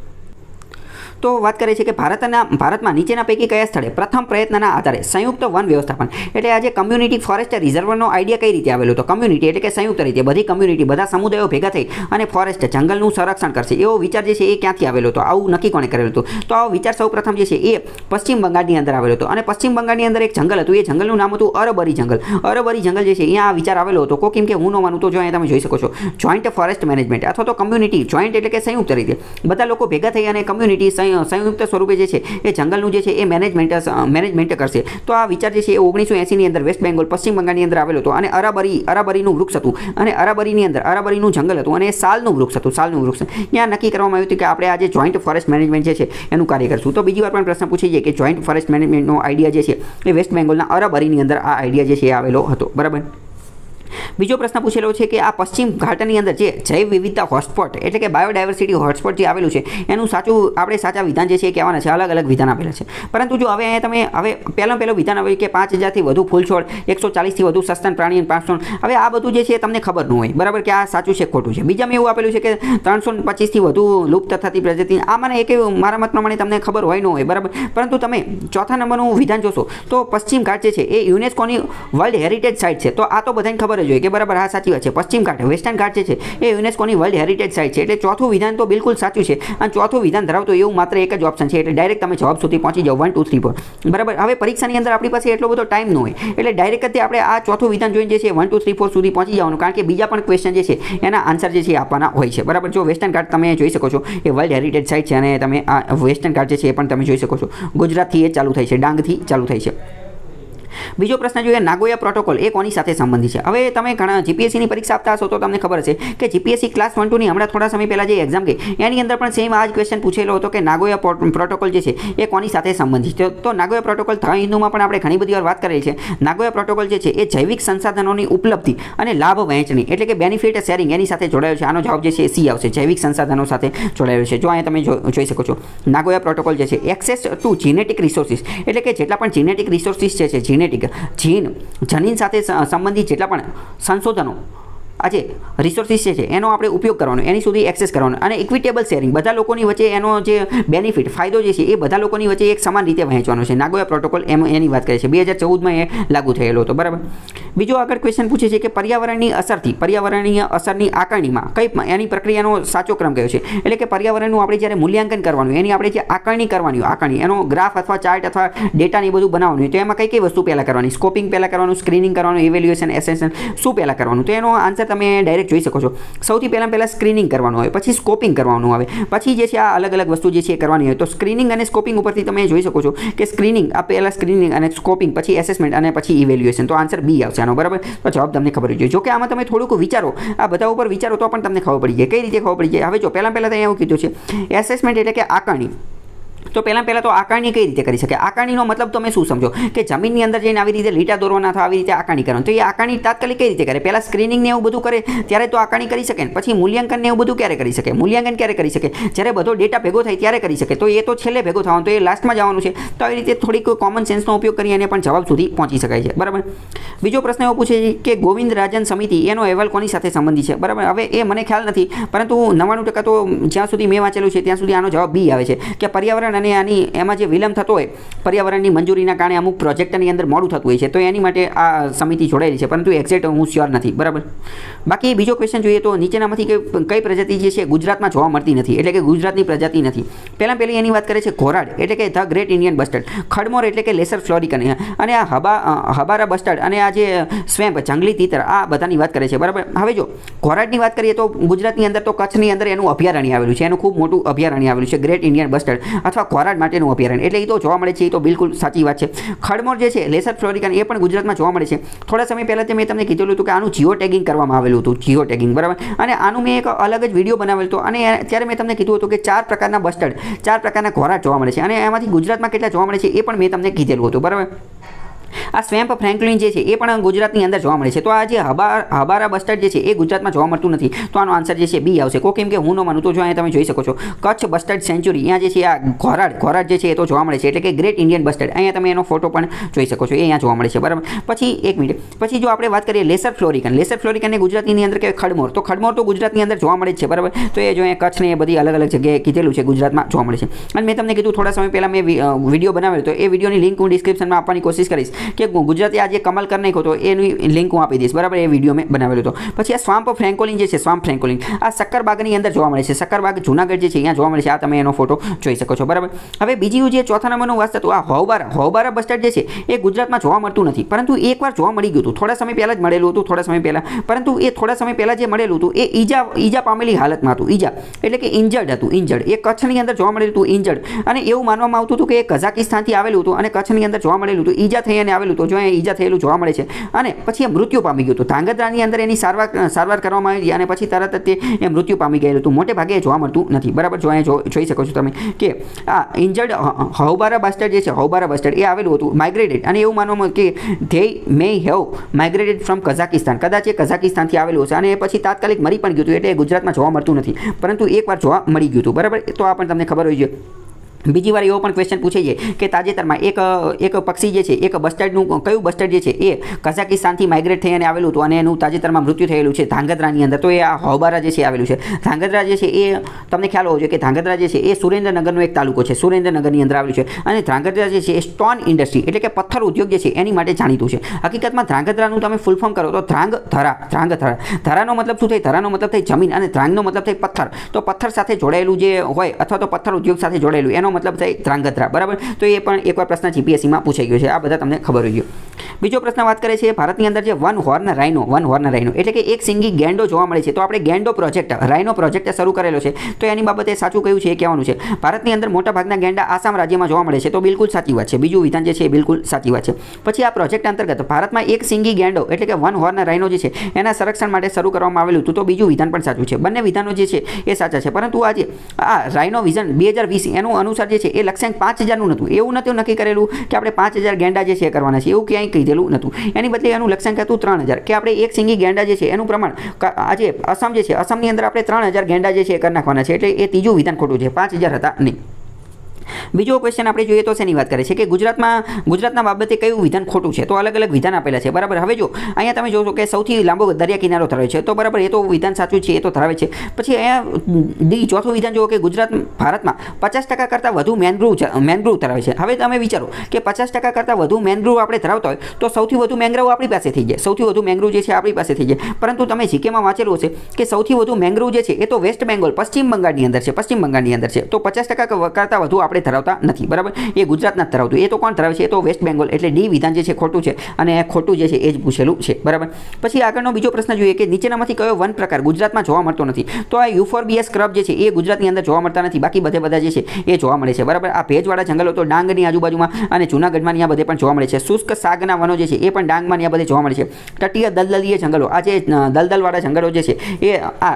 તો વાત કરે છે કે ભારતના ભારતમાં નીચેના પૈકી કયા સ્થળે પ્રથમ પ્રયત્નના આધારે સંયુક્ત વન વ્યવસ્થાપન એટલે આજે કમ્યુનિટી ફોરેસ્ટ રિઝર્વનો આઈડિયા કઈ રીતે આવેલો? તો કમ્યુનિટી એટલે કે સંયુક્ત રીતે બધી કમ્યુનિટી, બધા સમુદાયો ભેગા થઈ અને ફોરેસ્ટ જંગલનું સંરક્ષણ કરશે એવો વિચાર જે છે એ ક્યાંથી આવેલો હતો? આવું નક્કી કોણે કરેલું હતું? તો આવો વિચાર સૌ પ્રથમ જે છે એ પશ્ચિમ બંગાળની અંદર આવેલો હતો. અને પશ્ચિમ બંગાળની અંદર એક જંગલ હતું, એ જંગલનું નામ હતું અરબરી જંગલ. અરબરી જંગલ જે છે અહીંયા આ વિચાર આવેલો હતો. કો કેમ કે હું ન માનું તો જો અહીંયા તમે જોઈ શકો છો જોઈન્ટ ફોરેસ્ટ મેનેજમેન્ટ અથવા તો કમ્યુનિટી, જોઈન્ટ એટલે કે સંયુક્ત રીતે બધા લોકો ભેગા થઈ અને કમ્યુનિટી સંયુક્ત સ્વરૂપે જે છે એ જંગલનું જે છે એ મેનેજમેન્ટ મેનેજમેન્ટ કરશે. તો આ વિચાર જે છે એ ઓગણીસો એંસીની અંદર વેસ્ટ બેંગોલ પશ્ચિમ બંગાળની અંદર આવેલો હતો અને અરાબરી અરાબરીનું વૃક્ષ હતું અને અરાબરીની અંદર અરાબરીનું જંગલ હતું અને સાલનું વૃક્ષ હતું સાલનું વૃક્ષ ત્યાં નક્કી કરવામાં આવ્યું હતું કે આપણે આ જે જોઈન્ટ ફોરેસ્ટ મેનેજમેન્ટ જે છે એનું કાર્ય કરશું. તો બીજી વાર પણ પ્રશ્ન પૂછી જાય કે જોઈન્ટ ફોરેસ્ટ મેનેજમેન્ટનો આઈડિયા જે છે એ વેસ્ટ બેંગોલના અરાબરીની અંદર આ આઈડિયા જે છે એ આવેલો હતો. બરાબર. બીજો પ્રશ્ન પૂછેલો છે કે આ પશ્ચિમ ઘાટની અંદર જે જૈવ વિવિધતા હોટસ્પોટ એટલે કે બાયોડાયવર્સિટી હોટસ્પોટ જે આવેલું છે એનું સાચું આપણે સાચા વિધાન જે છે એ કહેવાના છે. અલગ અલગ વિધાન આપેલા છે, પરંતુ જો હવે અહીંયા તમે હવે પહેલો પહેલો વિધાન આવ્યું કે પાંચ હજારથી વધુ ફૂલ છોડ, એકસો ચાલીસથી વધુ સસ્તન પ્રાણી અને પાંચસો, હવે આ બધું જે છે તમને ખબર ન હોય. બરાબર, કે આ સાચું છે ખોટું છે. બીજામાં એવું આપેલું છે કે ત્રણસો પચીસથી વધુ લુપ્ત થતી પ્રજાતિ, આ મને એક મારા મત પ્રમાણે તમને ખબર હોય ન હોય. બરાબર, પરંતુ તમે ચોથા નંબરનું વિધાન જોશો તો પશ્ચિમ ઘાટ જે છે એ યુનેસ્કોની વર્લ્ડ હેરિટેજ સાઇટ છે. તો આ તો બધાને ખબર જ હોય કે બરાબર હા સાચી વાત છે. પશ્ચિમ ઘાટ વેસ્ટર્ન ઘાટ જે છે એ યુનેસ્કોની વર્લ્ડ હેરિટેજ સાઇટ છે. એટલે ચોથું વિધાન તો બિલકુલ સાચું છે અને ચોથું વિધાન ધરાવતો એવું માત્ર એક જ ઓપ્શન છે. એટલે ડાયરેક્ટ તમે જવાબ સુધી પહોંચી જાઓ વન ટુ થ્રી ફોર. બરાબર, હવે પરીક્ષાની અંદર આપણી પાસે એટલો બધો ટાઈમ ન હોય એટલે ડાયરેક્ટ જ આપણે આ ચોથું વિધાન જોઈને જે છે વન ટુ થ્રી ફોર સુધી પહોંચી જવાનું, કારણ કે બીજા પણ ક્વેશ્ચન જે છે એના આન્સર જે છે આપવાના હોય છે. બરાબર, જો વેસ્ટર્ન ઘાટ તમે જોઈ શકો છો એ વર્લ્ડ હેરિટેજ સાઇટ છે અને તમે આ વેસ્ટર્ન ઘાટ જે છે એ પણ તમે જોઈ શકો છો ગુજરાતથી એ ચાલુ થાય છે, ડાંગથી ચાલુ થાય છે. બીજો પ્રશ્ન જોઈએ, નાગોયા પ્રોટોકોલ એ કોની સાથે સંબંધિત છે? હવે તમે ઘણા જીપીએસસીની પરીક્ષા આપતા હશો તો તમને ખબર હશે કે જીપીએસસી ક્લાસ વન ટુની હમણાં થોડા સમય પહેલાં જે એક્ઝામ ગઈ એની અંદર પણ સેમ આ જ ક્વેશ્ચન પૂછેલો હતો કે નાગોયા પ્રોટોકોલ જે છે એ કોની સાથે સંબંધિત છે. તો નાગોયા પ્રોટોકોલ ધ હિન્દુમાં પણ આપણે ઘણી બધી વાર વાત કરેલી છે. નાગોયા પ્રોટોકોલ જે છે એ જૈવિક સંસાધનોની ઉપલબ્ધિ અને લાભ વહેંચણી એટલે કે બેનિફિટ શેરિંગ એની સાથે જોડાયેલો છે. આનો જવાબ જે છે સી આવશે, જૈવિક સંસાધનો સાથે જોડાયેલો છે. જો અહીંયા તમે જોઈ શકો છો નાગોયા પ્રોટોકોલ જે છે એક્સેસ ટુ જીનેટિક રિસોર્સિસ એટલે કે જેટલા પણ જીનેટિક રિસોર્સિસ છે જીનેટિક જીન જનીન સાથે સંબંધિત જેટલા પણ સંશોધનો આજે રિસોર્સિસ છે એનો આપણે ઉપયોગ કરવાનો, એની સુધી એક્સેસ કરવાનો અને ઇક્વિટેબલ શેરિંગ બધા લોકોની વચ્ચે એનો જે બેનિફિટ ફાયદો જે છે એ બધા લોકોની વચ્ચે એક સમાન રીતે વહેંચવાનો છે. નાગોયા પ્રોટોકોલ એમ એની વાત કરે છે. બે હજાર ચૌદમાં એ લાગુ થયેલો હતો. બરાબર. બીજો આગળ ક્વેશ્ચન પૂછે છે કે પર્યાવરણની અસરથી પર્યાવરણીય અસરની આકારણીમાં કઈ એની પ્રક્રિયાનો સાચો ક્રમ કયો છે? એટલે કે પર્યાવરણનું આપણે જ્યારે મૂલ્યાંકન કરવાનું એની આપણે જે આકારણી કરવાની આકારણી એનો ગ્રાફ અથવા ચાર્ટ અથવા ડેટા ને બધું બનાવવાનું તો એમાં કઈ કઈ વસ્તુ પહેલાં કરવાની? સ્કોપિંગ પહેલાં કરવાનું, સ્ક્રીનિંગ કરવાનું, ઇવેલ્યુએશન, એસેસમેન્ટ શું પહેલાં કરવાનું? તો એનો આન્સર તમે ડાયરેક્ટ જોઈ શકો છો. સૌથી પહેલાં પહેલાં સ્ક્રીનિંગ કરવાનું આવે, પછી સ્કોપિંગ કરવાનું આવે, પછી જે છે આ અલગ અલગ વસ્તુ જે છે એ કરવાની હોય. તો સ્ક્રીનિંગ અને સ્કોપિંગ ઉપરથી તમે જોઈ શકો છો કે સ્ક્રીનિંગ આ પહેલાં સ્ક્રીનિંગ અને સ્કોપિંગ, પછી એસેસમેન્ટ અને પછી ઇવેલ્યુએશન. તો આન્સર બી આવશે આનો. બરાબર, તો જવાબ તમને ખબર જોઈએ. જો કે આમાં તમે થોડુંક વિચારો, આ બધા ઉપર વિચારો તો પણ તમને ખબર પડી જાય. કઈ રીતે ખબર પડી જાય? હવે જો પહેલાં પહેલાં તો એવું કીધું છે એસેસમેન્ટ એટલે કે આકારણી. તો પહેલાં પહેલાં તો આકારણી કઈ રીતે કરી શકે? આકારણીનો મતલબ તમે શું સમજો કે જમીનની અંદર જઈને આવી રીતે લીટા દોરવાના અથવા આવી રીતે આકારણી કરવાનું. તો એ આકારણી તાત્કાલિક કઈ રીતે કરે? પહેલાં સ્ક્રીનિંગ ને એવું બધું કરે ત્યારે તો આકારણી કરી શકે ને પછી મૂલ્યાંકન ને એવું બધું ક્યારે કરી શકે? મૂલ્યાંકન ક્યારે કરી શકે? જ્યારે બધો ડેટા ભેગો થાય ત્યારે કરી શકે. તો એ તો છેલ્લે ભેગો થવાનું, તો એ લાસ્ટમાં જવાનું છે. તો આવી રીતે થોડીક કોમન સેન્સનો ઉપયોગ કરી અને પણ જવાબ સુધી પહોંચી શકાય છે. બરાબર. બીજો પ્રશ્ન એવો પૂછે છે કે ગોવિંદ રાજન સમિતિ એનો અહેવાલ કોની સાથે સંબંધિત છે? બરાબર, હવે એ મને ખ્યાલ નથી, પરંતુ નવ્વાણું ટકા તો જ્યાં સુધી મેં વાંચેલું છે ત્યાં સુધી આનો જવાબ બી આવે છે કે પર્યાવરણ અને આની એમાં જે વિલંબ થતો હોય પર્યાવરણની મંજૂરીના કારણે અમુક પ્રોજેક્ટની અંદર મોડું થતું હોય છે તો એની માટે આ સમિતિ જોડાયેલી છે, પરંતુ એક્ઝેક્ટ હું શ્યોર નથી. બરાબર. બાકી બીજો ક્વેશ્ચન જોઈએ તો નીચેનામાંથી કઈ પ્રજાતિ જે છે ગુજરાતમાં જોવા મળતી નથી એટલે કે ગુજરાતની પ્રજાતિ નથી? પહેલાં પહેલી એની વાત કરે છે ઘોરાડ એટલે કે ધ ગ્રેટ ઇન્ડિયન બસ્ટર્ડ, ખડમોર એટલે કે લેસર ફ્લોરિકન અને આ હબા હબારા બસ્ટર્ડ અને આ જે સ્વેમ્પ જંગલી તીતર આ બધાની વાત કરે છે. બરાબર. હવે જો ઘોરાડની વાત કરીએ તો ગુજરાતની અંદર તો કચ્છની અંદર એનું અભયારણ્ય આવેલું છે, એનું ખૂબ મોટું અભયારણ્ય આવેલું છે ગ્રેટ ઇન્ડિયન બસ્ટર્ડ અથવા ઘોરાડ માટેનું અભયારણ્ય, એટલે એ તો જોવા મળે છે. એ તો બિલકુલ સાચી વાત છે. ખડમોર જે છે લેસર ફ્લોરિકન એ પણ ગુજરાતમાં જોવા મળે છે. થોડા સમય પહેલાં મેં તમને કીધેલું હતું કે આનું જીઓ ટેગિંગ કરવામાં આવેલું હતું, જીઓ ટેગિંગ. બરાબર. અને આનું મેં એક અલગ જ વિડીયો બનાવેલો હતો અને ત્યારે મેં તમને કીધું હતું કે ચાર પ્રકારના બસ્ટર્ડ, ચાર પ્રકારના ઘોરાડ જોવા મળે છે અને એમાંથી ગુજરાતમાં કેટલા જોવા મળે છે એ પણ મેં તમને કીધેલું હતું. બરાબર. આ સ્વેમ્પ ફ્રેન્કલિન જે છે એ પણ ગુજરાતની અંદર જોવા મળે છે. તો આ જે હબા હબારા બસ્ટર્ડ જે છે એ ગુજરાતમાં જોવા મળતું નથી. તો આનો આન્સર જે છે બી આવશે. કો કેમ કે હું ન માનું તો જો અહીંયા તમે જોઈ શકો છો કચ્છ બસ્ટર્ડ સેન્ચુરી, અહીંયા જે છે આ ઘોરાડ ઘોરાડ જે છે એ તો જોવા મળે છે એટલે કે ગ્રેટ ઇન્ડિયન બસ્ટર્ડ. અહીંયા તમે એનો ફોટો પણ જોઈ શકો છો, એ અહીંયા જોવા મળે છે. બરાબર. પછી એક મિનિટ પછી જો આપણે વાત કરીએ લેસર ફ્લોરિકન, લેસર ફ્લોરિકનને ગુજરાતીની અંદર કહેવાય ખડમોર. તો ખડમોર તો ગુજરાતની અંદર જોવા મળે જ છે. બરાબર. તો એ જો અહીંયા કચ્છને એ બધી અલગ અલગ જગ્યાએ કીધેલું છે ગુજરાતમાં જોવા મળે છે. અને મેં તમને કીધું થોડા સમય પહેલાં મેં વિડીયો બનાવેલો તો એ વિડીયોની લિંક હું ડિસ્ક્રિપ્શનમાં આપવાની કોશિશ કરીશ. કે ગુજરાતે આજે કમલ કરી નાખ્યો તો એની લિંક હું આપી દઈશ, બરાબર, એ વિડીયો મેં બનાવેલો હતો. પછી આ સ્વામ્પ ફ્રેન્કોલિન જે છે, સ્વામ્પ ફ્રેન્કોલિન આ શક્કરબાગની અંદર જોવા મળે છે. શક્કરબાગ જુનાગઢ જે છે અહીંયા જોવા મળે છે. આ તમે એનો ફોટો જોઈ શકો છો, બરાબર. હવે બીજી જે ચોથા નંબરનું વાત હતું આ હોબારા હોબારા બસ સ્ટેન્ડ જે છે એ ગુજરાતમાં જોવા મળતું નથી, પરંતુ એકવાર જોવા મળી ગયું હતું, થોડા સમય પહેલાં જ મળેલું હતું, થોડા સમય પહેલાં, પરંતુ એ થોડા સમય પહેલાં જે મળેલું હતું એ ઈજા ઈજા પામેલી હાલતમાં હતું. ઈજા એટલે કે ઇન્જર્ડ હતું, ઇન્જર્ડ. એ કચ્છની અંદર જોવા મળેલું હતું, ઇન્જર્ડ. અને એવું માનવામાં આવતું હતું કે એ કઝાકિસ્તાનથી આવેલું હતું અને કચ્છની અંદર જોવા મળેલું હતું. ઈજા થઈ અને આવેલું હતું, જો અહીંયા ઈજા થયેલું જોવા મળે છે. અને પછી એ મૃત્યુ પામી ગયું હતું. ધાંગધ્રાની અંદર એની સારવાર સારવાર કરવામાં આવી અને પછી તરત જ તે એ મૃત્યુ પામી ગયેલું હતું. મોટે ભાગે એ જોવા મળતું નથી, બરાબર. જો અહીંયા જોઈ શકો છો તમે કે આ ઇન્જર્ડ હોબારા બસ સ્ટેન્ડ જે છે, હોબારા બસ સ્ટેન્ડ એ આવેલું હતું, માઇગ્રેટેડ. અને એવું માનવામાં કે they may have migrated from Kazakhstan, કદાચ એ કઝાકિસ્તાનથી આવેલું હશે અને પછી તાત્કાલિક મરી પણ ગયું હતું, એટલે ગુજરાતમાં જોવા મળતું નથી, પરંતુ એકવાર જોવા મળી ગયું હતું, બરાબર. તો આ પણ તમને ખબર હોય છે. બીજી વાર એવો પણ ક્વેશ્ચન પૂછે છે કે તાજેતરમાં એક એક પક્ષી જે છે, એક બસ સ્ટેન્ડનું કયું બસ સ્ટેન્ડ જે છે એ કઝાકિસ્તાનથી માઇગ્રેટ થઈ અને આવેલું હતું અને એનું તાજેતરમાં મૃત્યુ થયેલું છે ધાંગધ્રાની અંદર. તો એ આ હોબારા જે છે આવેલું છે. ધાંગધ્રા જે છે એ તમને ખ્યાલ હોવો જોઈએ કે ધાંગધ્રા જે છે એ સુરેન્દ્રનગરનો એક તાલુકો છે, સુરેન્દ્રનગરની અંદર આવેલું છે. અને ધાંગધ્રા જે છે એ સ્ટોન ઇન્ડસ્ટ્રી એટલે કે પથ્થર ઉદ્યોગ જે છે એની માટે જાણીતું છે. હકીકતમાં ધાંગધ્રાનું તમે ફૂલ ફોર્મ કરો તો ધ્રાંગ ધરા, ધ્રાંગ ધરા. ધરાનો મતલબ શું થાય? ધરાનો મતલબ થાય જમીન અને ધ્રાંગનો મતલબ થાય પથ્થર. તો પથ્થર સાથે જોડાયેલું જે હોય અથવા તો પથ્થર ઉદ્યોગ સાથે જોડાયેલું એનો મતલબ થાય ધ્રાંગધ્રા, બરાબર. તો એ પણ એકવાર પ્રશ્ન જીપીએસસીમાં પૂછાઈ ગયો છે. આ બધા તમને ખબર હોય. બીજો પ્રશ્ન વાત કરે છે ભારતની અંદર જે one horn rhino, one horn rhino એટલે કે એક સિંગી ગેંડો જોવા મળે છે. તો આપણે ગેંડો પ્રોજેક્ટ, રાઇનો પ્રોજેક્ટ શરૂ કરેલો છે. તો એની બાબતે સાચું કયું છે એ કહેવાનું છે. ભારતની અંદર મોટા ભાગના ગેંડા આસામ રાજ્યમાં જોવા મળે છે. તો બિલકુલ સાચી વાત છે. બીજું વિધાન જે છે એ બિલકુલ સાચી વાત છે. પછી આ પ્રોજેક્ટ અંતર્ગત ભારતમાં એક સિંગી ગેંડો એટલે કે વન હોર્ન રાઇનો જે છે એના સંરક્ષણ માટે શરૂ કરવામાં આવેલું હતું. તો બીજું વિધાન પણ સાચું છે. બંને વિધાનો જે છે એ સાચા છે, પરંતુ આજે આ રાઇનો વિઝન બે હજાર વીસ એનું અનુસાર જે છે એ લક્ષ્યાંક પાંચ હજારનું નહોતું. એવું નહોતું નક્કી કરેલું કે આપણે પાંચ હજાર ગેંડા જે છે એ કરવાના છે, એવું ક્યાંય કીધેલું નહોતું. એની બદલે એનું લક્ષ્યાંક હતું ત્રણ હજાર, કે આપણે એક સિંગી ગેંડા જે છે એનું પ્રમાણ આજે આસામ જે છે, આસામની અંદર આપણે ત્રણ હજાર ગેંડા જે છે એ કરી નાખવાના છે. એટલે એ ત્રીજું વિધાન ખોટું છે, પાંચ હજાર હતા નહીં. બીજો ક્વેશ્ચન આપણે જોઈએ તો શેની વાત કરે છે કે ગુજરાતમાં ગુજરાતના બાબતે કયું વિધાન ખોટું છે. તો અલગ અલગ વિધાન આપેલા છે, બરાબર. હવે જો અહીંયા તમે જોશો કે સૌથી લાંબો દરિયા કિનારો ધરાવે છે. તો બરાબર, એ તો વિધાન સાચું છે, એ તો ધરાવે છે. પછી અહીંયા ડી ચોથું વિધાન જુઓ કે ગુજરાત ભારતમાં પચાસ ટકા કરતાં વધુ મેનગ્રુવ મેનગ્રુવ ધરાવે છે. હવે તમે વિચારો કે પચાસ ટકા કરતાં વધુ મેનગ્રુવ આપણે ધરાવતા હોય તો સૌથી વધુ મેંગ્રોવ આપણી પાસે થઈ જાય, સૌથી વધુ મેંગ્રુવ જે છે આપણી પાસે થઈ જાય. પરંતુ તમે જીકેમાં વાંચેલું હશે કે સૌથી વધુ મેંગ્રુવ જે છે એ તો વેસ્ટ બેંગોલ, પશ્ચિમ બંગાળની અંદર છે, પશ્ચિમ બંગાળની અંદર છે. તો પચાસ ટકા કરતાં વધુ આપણે ધરાવતા નથી, બરાબર. એ ગુજરાતના જ ધરાવતું. એ તો કોણ ધરાવે છે? એ તો વેસ્ટ બેંગોલ. એટલે ડી વિધાન જે છે ખોટું છે અને ખોટું જે છે એ જ પૂછેલું છે, બરાબર. પછી આગળનો બીજો પ્રશ્ન જોઈએ કે નીચેનામાંથી કયો વન પ્રકાર ગુજરાતમાં જોવા મળતો નથી. તો આ યુફોર્બિયા સ્ક્રબ જે છે એ ગુજરાતની અંદર જોવા મળતા નથી, બાકી બધે બધા જે છે એ જોવા મળે છે, બરાબર. આ ભેજવાળા જંગલો તો ડાંગની આજુબાજુમાં અને જૂનાગઢમાં ત્યાં બધે પણ જોવા મળે છે. શુષ્ક સાગના વનો જે છે એ પણ ડાંગમાં ત્યાં બધે જોવા મળે છે. તટીય દલદલીય જંગલો, આ જે દલદલવાળા જંગલો જે છે એ આ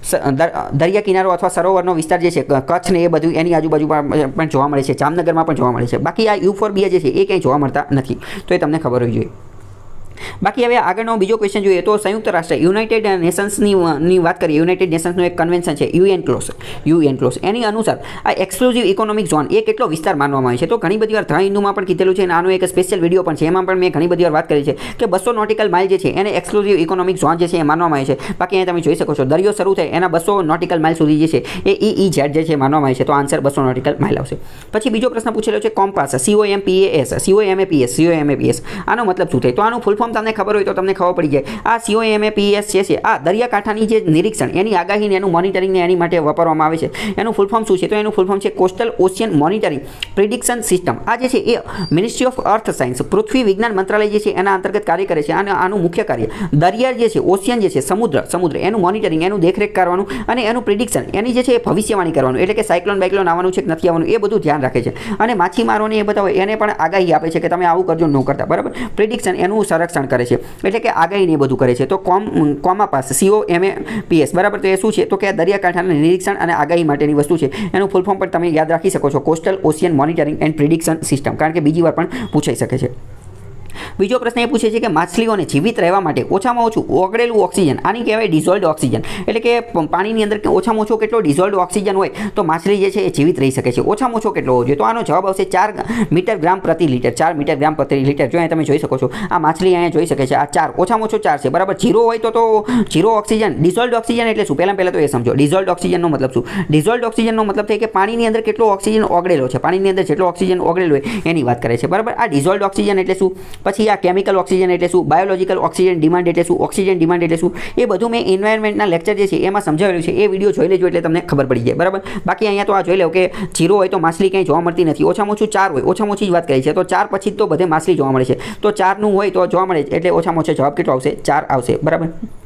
દરિયા કિનારો અથવા સરોવરનો વિસ્તાર જે છે કચ્છ ને એ બધું એની આજુબાજુ પણ જોવા મળે છે, જામનગરમાં પણ જોવા મળે છે. બાકી આ યુફોર્બિયા જે છે એ કંઈ જોવા મળતા નથી. તો એ તમને ખબર હોવી જોઈએ. બાકી હવે આગળનો બીજો ક્વેશ્ચન જોઈએ તો સંયુક્ત રાષ્ટ્ર યુનાઇટેડ નેશન્સની ની વાત કરીએ. યુનાઇટેડ નેશન્સનું એક કન્વેન્શન છે યુએન ક્લોઝ, યુએન ક્લોઝ. એની અનુસાર આ એક્સક્લુઝિવ ઇકોનોમિક ઝોન એ કેટલો વિસ્તાર માનવામાં આવે છે. તો ઘણી બધી વાર ધ હિન્દુમાં પણ કીધેલું છે અને આનો એક સ્પેશિયલ વિડીયો પણ છે, એમાં પણ મેં ઘણી બધી વાર વાત કરી છે કે બસો નોટિકલ માઇલ જે છે એને એક્સક્લુઝિવ ઇકોનોમિક ઝોન જે છે એ માનવામાં આવે છે. બાકી અહીંયા તમે જોઈ શકો છો દરિયો શરૂ થાય એના બસો નોટિકલ માઇલ સુધી જે છે એ ઈ ઈ ઝેડ જે છે માનવામાં આવે છે. તો આન્સર બસો નોટિકલ માઇલ આવશે. પછી બીજો પ્રશ્ન પૂછેલો છે compass, C O M P A S, C O M A P S, C O M A P S. આનો મતલબ શું થાય? તો આનું ફૂલ ફોર્મ તમને ખબર હોય તો તમને ખબર પડી જાય. આ CO M A P S છે આ દરિયાકાંઠાની જે નિરીક્ષણ, એની આગાહી ને એનું મોનિટરિંગ ને એની માટે વાપરવામાં આવે છે. એનું ફૂલ ફોર્મ શું છે? તો એનું ફૂલ ફોર્મ છે coastal ocean monitoring prediction system. આ જે છે એ મિનિસ્ટ્રી ઓફ અર્થ સાયન્સ, પૃથ્વી વિજ્ઞાન મંત્રાલય જે છે એના અંતર્ગત કાર્ય કરે છે. અને આનું મુખ્ય કાર્ય દરિયા જે છે, ઓશિયન જે છે, સમુદ્ર સમુદ્ર એનું મોનિટરિંગ, એનું દેખરેખ કરવાનું અને એનું પ્રિડિક્શન, એની જે છે એ ભવિષ્યવાણી કરવાનું. એટલે કે સાયક્લોન બાયક્લોન આવવાનું છે કે નથી આવવાનું એ બધું ધ્યાન રાખે છે. અને માછીમારોને એ બધા હોય એને પણ આગાહી આપે છે કે તમે આવું કરજો, ન કરતા, બરાબર. પ્રિડિક્શન એનું સંરક્ષણ કરે છે, એટલે કે આગાહીને બધું કરે છે. તો com COMAPS C O M A P S, બરાબર. તો એ શું છે? તો કે આ દરિયાકાંઠાના નિરીક્ષણ અને આગાહી માટેની વસ્તુ છે. એનું ફૂલ ફોર્મ પણ તમે યાદ રાખી શકો છો, coastal ocean monitoring and prediction system, કારણ કે બીજી વાર પણ પૂછાઈ શકે છે. બીજો પ્રશ્ન એ પૂછે છે કે માછલીઓને જીવિત રહેવા માટે ઓછામાં ઓછું ઓગળેલું ઓક્સિજન, આની કહેવાય ડિઝોલ્ડ ઓક્સિજન, એટલે કે પાણીની અંદર ઓછામાં ઓછો કેટલો ડિઝોલ્ડ ઓક્સિજન હોય તો માછલી જે છે એ જીવિત રહી શકે છે. ઓછામાં ઓછો કેટલો હોવો જોઈએ? તો આનો જવાબ આવશે ચાર મીટર ગ્રામ પ્રતિ લીટર, ચાર મીટર ગ્રામ પ્રતિ લીટર. જો અહીંયા તમે જોઈ શકો છો આ માછલી અહીંયા જોઈ શકે છે, આ ચાર, ઓછામાં ઓછો ચાર છે, બરાબર. જીરો હોય તો તો જીરો ઓક્સિજન. ડિઝોલ્ડ ઓક્સિજન એટલે શું? પહેલાં પહેલાં તો એ સમજો ડિઝોલ્ડ ઓક્સિજનનો મતલબ શું. ડિઝોલ્ડ ઓક્સિજનનો મતલબ થાય કે પાણીની અંદર કેટલો ઓક્સિજન ઓગળેલો છે, પાણીની અંદર જેટલો ઓક્સિજન ઓગળેલો હોય એની વાત કરે છે, બરાબર. આ ડિઝોલ્ડ ઓક્સિજન એટલે શું? પછી આ કેમિકલ ઓક્સિજન એટલે શું, બાયોલોજિકલ ઓક્સિજન ડિમાન્ડ એટલે શું, ઓક્સિજન ડિમાન્ડ એટલે શું, એ બધું મેં એન્વાયરમેન્ટના લેક્ચર જે છે એમાં સમજાવેલું છે. એ વિડીયો જોઈ લેજો એટલે તમને ખબર પડી જાય. બરાબર. બાકી અહીંયા તો આ જોઈ લો કે જીરો હોય તો માછલી કંઈ જોવા મળતી નથી, ઓછામાં ઓછું ચાર હોય, ઓછામાં ઓછી જ વાત કરી છે, તો ચાર પછી તો બધે માછલી જોવા મળે છે, તો ચારનું હોય તો જોવા મળે એટલે ઓછામાં ઓછો જવાબ કેટલો આવશે, ચાર આવશે. બરાબર.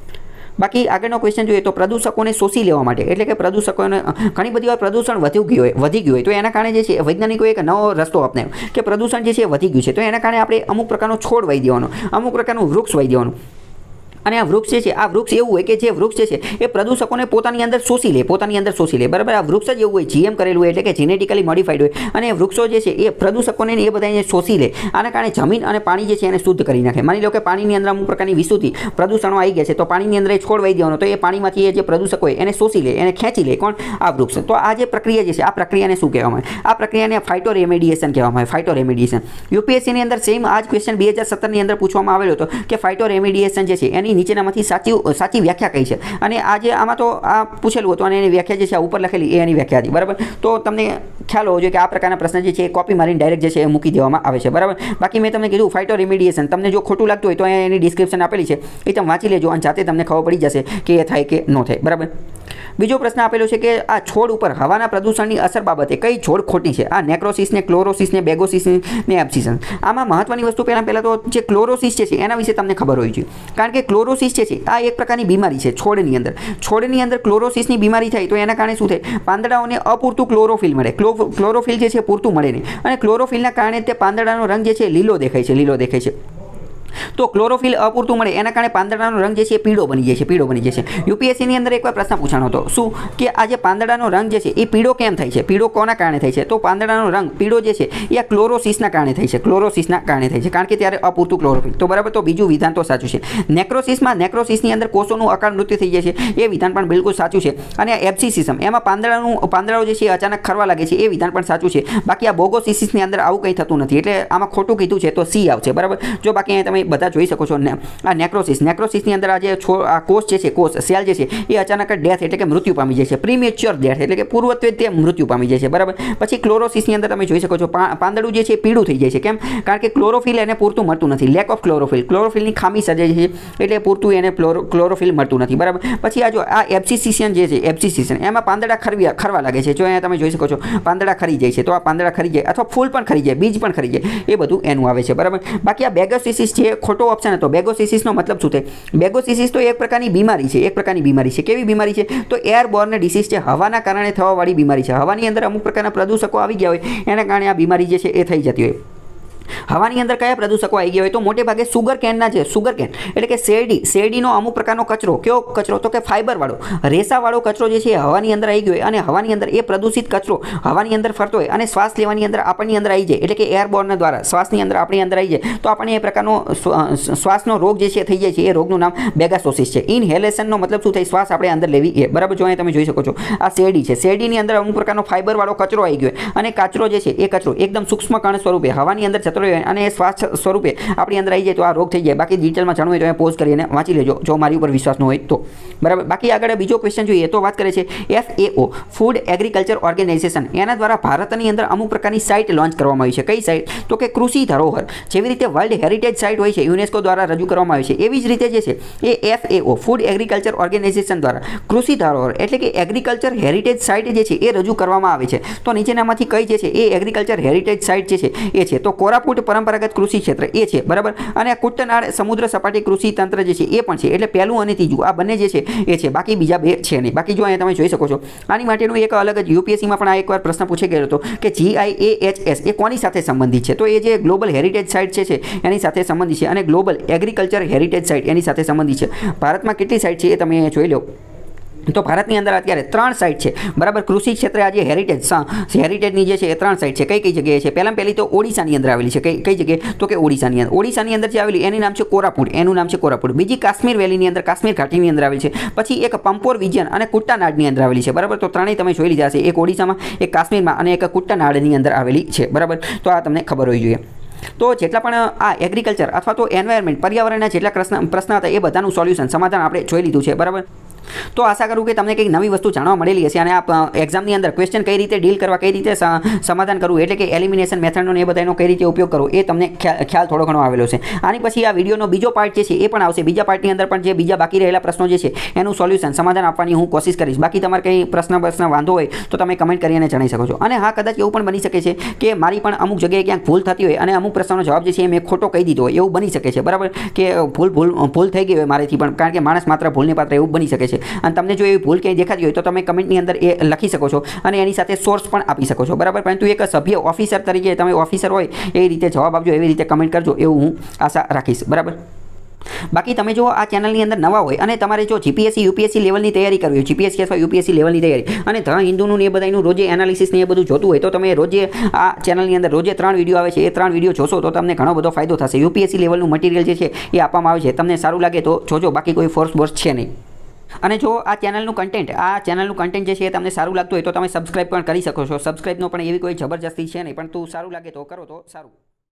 બાકી આગળનો ક્વેશ્ચન જોઈએ તો પ્રદૂષકોને શોષી લેવા માટે એટલે કે પ્રદૂષકોને ઘણી બધી વાર પ્રદૂષણ વધી ગયું હોય વધી ગયું હોય તો એના કારણે જે છે વૈજ્ઞાનિકોએ એક નવો રસ્તો અપનાવ્યો કે પ્રદૂષણ જે છે વધી ગયું છે તો એના કારણે આપણે અમુક પ્રકારનો છોડ વાવી દેવાનો, અમુક પ્રકારનું વૃક્ષ વાવી દેવાનું. અને આ વૃક્ષ જે છે આ વૃક્ષ એવું હોય કે જે વૃક્ષ જે છે એ પ્રદૂષકોને પોતાની અંદર શોષી લે, પોતાની અંદર શોષી લે. બરાબર. આ વૃક્ષ જ એવું હોય, જીએમ કરેલું હોય એટલે કે જેનેટિકલી મોડિફાઈડ હોય અને વૃક્ષો જે છે એ પ્રદૂષકોને એ બધાને શોષી લે. આના કારણે જમીન અને પાણી જે છે એને શુદ્ધ કરી નાખે. માની લો કે પાણીની અંદર અમુક પ્રકારની વિશુદ્ધિ પ્રદૂષણો આવી ગયા છે તો પાણીની અંદર એ છોડ વાવી દેવાનો તો એ પાણીમાંથી એ જે પ્રદૂષક હોય એને શોષી લે, એને ખેંચી લે. કોણ? આ વૃક્ષ. તો આ જે પ્રક્રિયા જે છે આ પ્રક્રિયાને શું કહેવામાં આવે? આ પ્રક્રિયાને ફાઇટો રેમેડિએશન કહેવામાં આવે. ફાઇટો રેમેડિએશન યુપીએસસીની અંદર સેમ આ જ ક્વેશ્ચન બે હજાર સત્તરની અંદર પૂછવામાં આવેલો હતો કે ફાઇટો રેમેડિએશન જે છે એની નીચેનામાંથી સાચી સાચી વ્યાખ્યા કઈ છે. અને આજે આમાં તો આ પૂછેલું હતું અને એની વ્યાખ્યા જે છે ઉપર લખેલી એ એની વ્યાખ્યા હતી. બરાબર. તો તમને ખ્યાલ હોવો જોઈએ કે આ પ્રકારના પ્રશ્ન જે છે એ કોપી મારીને ડાયરેક્ટ જે છે એ મૂકી દેવામાં આવે છે. બરાબર. બાકી મેં તમને કીધું ફાઇટો રેમેડિએશન, તમને જો ખોટું લાગતું હોય તો અહીંયા એની ડિસ્ક્રિપ્શન આપેલી છે, એ તમે વાંચી લેજો અને જાતે તમને ખબર પડી જશે કે એ થાય કે ન થાય. બરાબર. બીજો પ્રશ્ન આપેલો છે કે આ છોડ ઉપર હવાના પ્રદૂષણની અસર બાબતે કઈ છોડ ખોટી છે? આ નેક્રોસિસ ને ક્લોરોસિસ ને બેગોસિસ ને એબ્સિસન. આમાં મહત્વની વસ્તુ પહેલાં પહેલાં તો જે ક્લોરોસિસ છે એના વિશે તમને ખબર હોવી જોઈએ, કારણ કે ક્લોરોસિસ છે આ એક પ્રકારની બીમારી છે છોડની અંદર. છોડની અંદર ક્લોરોસિસની બીમારી થાય તો એના કારણે શું થાય? પાંદડાઓને અપૂરતું ક્લોરોફિલ મળે. ક્લોરોફિલ જે છે પૂરતું મળે નહીં અને ક્લોરોફિલના કારણે તે પાંદડાનો રંગ જે છે લીલો દેખાય છે, લીલો દેખાય છે. તો ક્લોરોફિલ અપૂરતું મળે એના કારણે પાંદડાનો રંગ જે છે એ પીળો બની જાય છે, પીળો બની જાય છે. યુપીએસસીની અંદર એકવાર પ્રશ્ન પૂછાણો હતો શું કે આ જે પાંદડાનો રંગ જે છે એ પીળો કેમ થાય છે? પીળો કોના કારણે થાય છે? તો પાંદડાનો રંગ પીળો જે છે એ આ ક્લોરોસિસના કારણે થાય છે, ક્લોરોસિસના કારણે થાય છે, કારણ કે ત્યારે અપૂરતું ક્લોરોફિલ. તો બરાબર. તો બીજું વિધાન તો સાચું છે. નેક્રોસિસમાં નેક્રોસિસની અંદર કોષોનું અકાળ મૃત્યુ થઈ જાય છે એ વિધાન પણ બિલકુલ સાચું છે. અને એબ્સિસિસમ એમાં પાંદડાનું પાંદડાઓ જે છે એ અચાનક ખરવા લાગે છે એ વિધાન પણ સાચું છે. બાકી આ બોગોસિસિસની અંદર આવું કંઈ થતું નથી એટલે આમાં ખોટું કીધું છે તો સી આવશે. બરાબર. જો બાકી અહીંયા તમે બધા જોઈ શકો છો આ નેક્રોસિસ, નેક્રોસિસની અંદર આ જે આ કોષ જે છે કોષ સેલ જે છે એ અચાનક ડેથ એટલે કે મૃત્યુ પામી જાય છે, પ્રીમેચ્યોર ડેથ એટલે કે પૂર્વત્વે તે મૃત્યુ પામી જાય છે. બરાબર. પછી ક્લોરોસિસની અંદર તમે જોઈ શકો છો પાંદડું જે છે પીળું થઈ જાય છે. કેમ? કારણ કે ક્લોરોફિલ એને પૂરતું મળતું નથી, લેક ઓફ ક્લોરોફિલ, ક્લોરોફિલની ખામી સર્જાય છે એટલે પૂરતું એને ક્લોરોફિલ મળતું નથી. બરાબર. પછી આ જો આ એબ્સિસિશન જે છે એબ્સિસિશન એમાં પાંદડા ખરવી ખરવા લાગે છે. જો અહીંયા તમે જોઈ શકો છો પાંદડા ખરી જાય છે તો આ પાંદડા ખરી જાય અથવા ફૂલ પણ ખરી જાય, બીજ પણ ખરી જાય, એ બધું એનું આવે છે. બરાબર. બાકી આ બેગોસિસિસ છે ખોટો ઓપ્શન હતો. બેગોસિસિસનો મતલબ શું થાય? બેગોસિસિસ તો એક પ્રકારની બીમારી છે, એક પ્રકારની બીમારી છે. કેવી બીમારી છે? તો એરબોર્ન ડિસીઝ છે, હવાના કારણે થવાવાળી બીમારી છે. હવાની અંદર અમુક પ્રકારના પ્રદૂષકો આવી ગયા હોય એના કારણે આ બીમારી જે છે એ થઈ જતી હોય. હવાની અંદર કયા પ્રદૂષકો આવી ગયા હોય તો મોટે ભાગે સુગર કેનના છે, સુગર કેન એટલે કે શેરડી, શેરડીનો અમુક પ્રકારનો કચરો. કેવો કચરો? તો કે ફાઇબરવાળો, રેસાવાળો કચરો જે છે એ હવાની અંદર આવી ગયો હોય અને હવાની અંદર એ પ્રદૂષિત કચરો હવાની અંદર ફરતો હોય અને શ્વાસ લેવાની અંદર આપણની અંદર આવી જાય એટલે કે એરબોર્ન દ્વારા શ્વાસની અંદર આપણી અંદર આવી જાય તો આપણને એ પ્રકારનો શ્વાસનો રોગ જે છે થઈ જાય છે. એ રોગનું નામ બેગાસોસિસ છે. ઇનહેલેશનનો મતલબ શું થાય? શ્વાસ આપણે અંદર લેવી એ. બરાબર. જો અહીં તમે જોઈ શકો છો આ શેરડી છે, શેરડીની અંદર અમુક પ્રકારનો ફાઇબરવાળો કચરો આવી ગયો અને કચરો જે છે એ કચરો એકદમ સૂક્ષ્મ કણ સ્વરૂપે હવાની અંદર અને શ્વાસ સ્વરૂપે આપણી અંદર આવી જાય તો આ રોગ થઈ જાય. બાકી ડિટેલમાં જાણવું હોય તો પોઝ કરીને વાંચી લેજો જો મારી ઉપર વિશ્વાસ ન હોય તો. બરાબર. બાકી આગળ બીજો ક્વેશ્ચન જોઈએ તો વાત કરે છે F A O food agriculture organization. એના દ્વારા ભારતની અંદર અમુક પ્રકારની સાઇટ લોન્ચ કરવામાં આવી છે. કઈ સાઇટ? તો કે કૃષિ ધરોહર. જેવી રીતે વર્લ્ડ હેરિટેજ સાઇટ હોય છે યુનેસ્કો દ્વારા રજૂ કરવામાં આવી છે એવી જ રીતે જે છે એ F A O food agriculture organization દ્વારા કૃષિ ધરોહર એટલે કે એગ્રીકલ્ચર હેરિટેજ સાઇટ જે છે એ રજૂ કરવામાં આવે છે. તો નીચેનામાંથી કઈ જે છે એ એગ્રીકલ્ચર હેરિટેજ સાઇટ જે છે એ છે? તો કોરાપુટ પરંપરાગત કૃષિ ક્ષેત્ર એ છે. બરાબર. અને કુટ્ટનાડ સમુદ્ર સપાટી કૃષિ તંત્ર જે છે એ પણ છે. એટલે પહેલું અને ત્રીજું આ બંને જે છે એ છે, બાકી બીજા બે છે નહીં. બાકી જો અહીંયા તમે જોઈ શકો છો આની માટેનું એક અલગ જ યુપીએસસીમાં પણ આ એકવાર પ્રશ્ન પૂછાઈ ગયો હતો કે જીઆઈએએચએસ એ કોની સાથે સંબંધિત છે? તો એ જે ગ્લોબલ હેરિટેજ સાઇટ છે એની સાથે સંબંધિત છે અને ગ્લોબલ એગ્રીકલ્ચર હેરિટેજ સાઇટ એની સાથે સંબંધિત છે. ભારતમાં કેટલી સાઇટ છે એ તમે જોઈ લો તો ભારતની અંદર અત્યારે ત્રણ સાઇટ છે. બરાબર. કૃષિ ક્ષેત્રે આજે હેરિટેજ હેરિટેજની જે છે એ ત્રણ સાઇટ છે. કઈ કઈ જગ્યાએ છે? પહેલાં પહેલી તો ઓડિશાની અંદર આવેલી છે. કઈ કઈ જગ્યાએ? તો કે ઓડિશાની અંદર. ઓડિશાની અંદર જે આવેલી એનું નામ છે કોરાપુટ, એનું નામ છે કોરાપુટ. બીજી કાશ્મીર વેલીની અંદર, કાશ્મીર ઘાટીની અંદર આવેલી છે. પછી એક પંપોર વિજન અને કુટ્ટાનાડની અંદર આવેલી છે. બરાબર. તો ત્રણેય તમે જોઈ લીધા છે, એક ઓડિશામાં, એક કાશ્મીરમાં અને એક કુટ્ટાનાડની અંદર આવેલી છે. બરાબર. તો આ તમને ખબર હોવી જોઈએ. તો જેટલા પણ આ એગ્રીકલ્ચર અથવા તો એન્વાયરમેન્ટ પર્યાવરણના જેટલા પ્રશ્ન પ્રશ્ન હતા એ બધાનું સોલ્યુશન સમાધાન આપણે જોઈ લીધું છે. બરાબર. તો આશા કરું કે તમને કંઈક નવી વસ્તુ જાણવા મળેલી હશે અને આ એક્ઝામની અંદર ક્વેશ્ચન કઈ રીતે ડીલ કરવા, કઈ રીતે સમાધાન કરવું, એટલે કે એલિમિનેશન મેથડનો એ બધાનો કઈ રીતે ઉપયોગ કરવો એ તમને ખ્યાલ થોડો ઘણો આવેલો છે. આની પછી આ વિડીયોનો બીજો પાર્ટ જે છે એ પણ આવશે. બીજા પાર્ટની અંદર પણ જે બીજા બાકી રહેલા પ્રશ્નો જે છે એનું સોલ્યુશન સમાધાન આપવાની હું કોશિશ કરીશ. બાકી તમારે કંઈ પ્રશ્ન પ્રશ્ન વાંધો હોય તો તમે કમેન્ટ કરીને જણાવી શકો છો. અને હા, કદાચ એવું પણ બની શકે છે કે મારી પણ અમુક જગ્યાએ ક્યાંક ભૂલ થતી હોય અને અમુક પ્રશ્નનો જવાબ જે છે એ મેં ખોટો કહી દીધો હોય, એવું બની શકે છે. બરાબર, કે ભૂલ ભૂલ ભૂલ થઈ ગઈ હોય મારેથી પણ, કારણ કે માણસ માત્ર ભૂલને પાત્ર, એવું બની શકે છે. અને તમને જો એવી ભૂલ ક્યાંય દેખાતી હોય તો તમે કમેન્ટની અંદર એ લખી શકો છો અને એની સાથે સોર્સ પણ આપી શકો છો. બરાબર, પરંતુ એક સભ્ય ઓફિસર તરીકે તમે ઓફિસર હોય એવી રીતે જવાબ આપજો, એવી રીતે કમેન્ટ કરજો, એવું હું આશા રાખીશ. બરાબર, બાકી તમે જો આ ચેનલની અંદર નવા હોય અને તમારે જો જીપીએસસી યુપીએસસી લેવલની તૈયારી કરવી હોય, જીપીએસસી અથવા યુપીએસસી લેવલની તૈયારી, અને ધ હિન્દુનું ને એ બધાનું રોજે એનાલિસિસ ને એ બધું જોતું હોય તો તમે રોજે આ ચેનલની અંદર રોજે ત્રણ વિડીયો આવે છે, એ ત્રણ વિડીયો જોશો તો તમને ઘણો બધો ફાયદો થશે. યુપીએસસી લેવલનું મટીરિયલ જે છે એ આપવામાં આવે છે. તમને સારું લાગે તો જોજો, બાકી કોઈ ફોર્સ બોર્સ છે નહીં. અને જો આ ચેનલનું કન્ટેન્ટ આ ચેનલનું કન્ટેન્ટ જે છે એ તમને સારું લાગતું હોય તો તમે સબસ્ક્રાઇબ પણ કરી શકો છો. સબસ્ક્રાઇબનો પણ એવી કોઈ જબરજસ્તી છે નહીં, પણ તું સારું લાગે તો કરો તો સારું.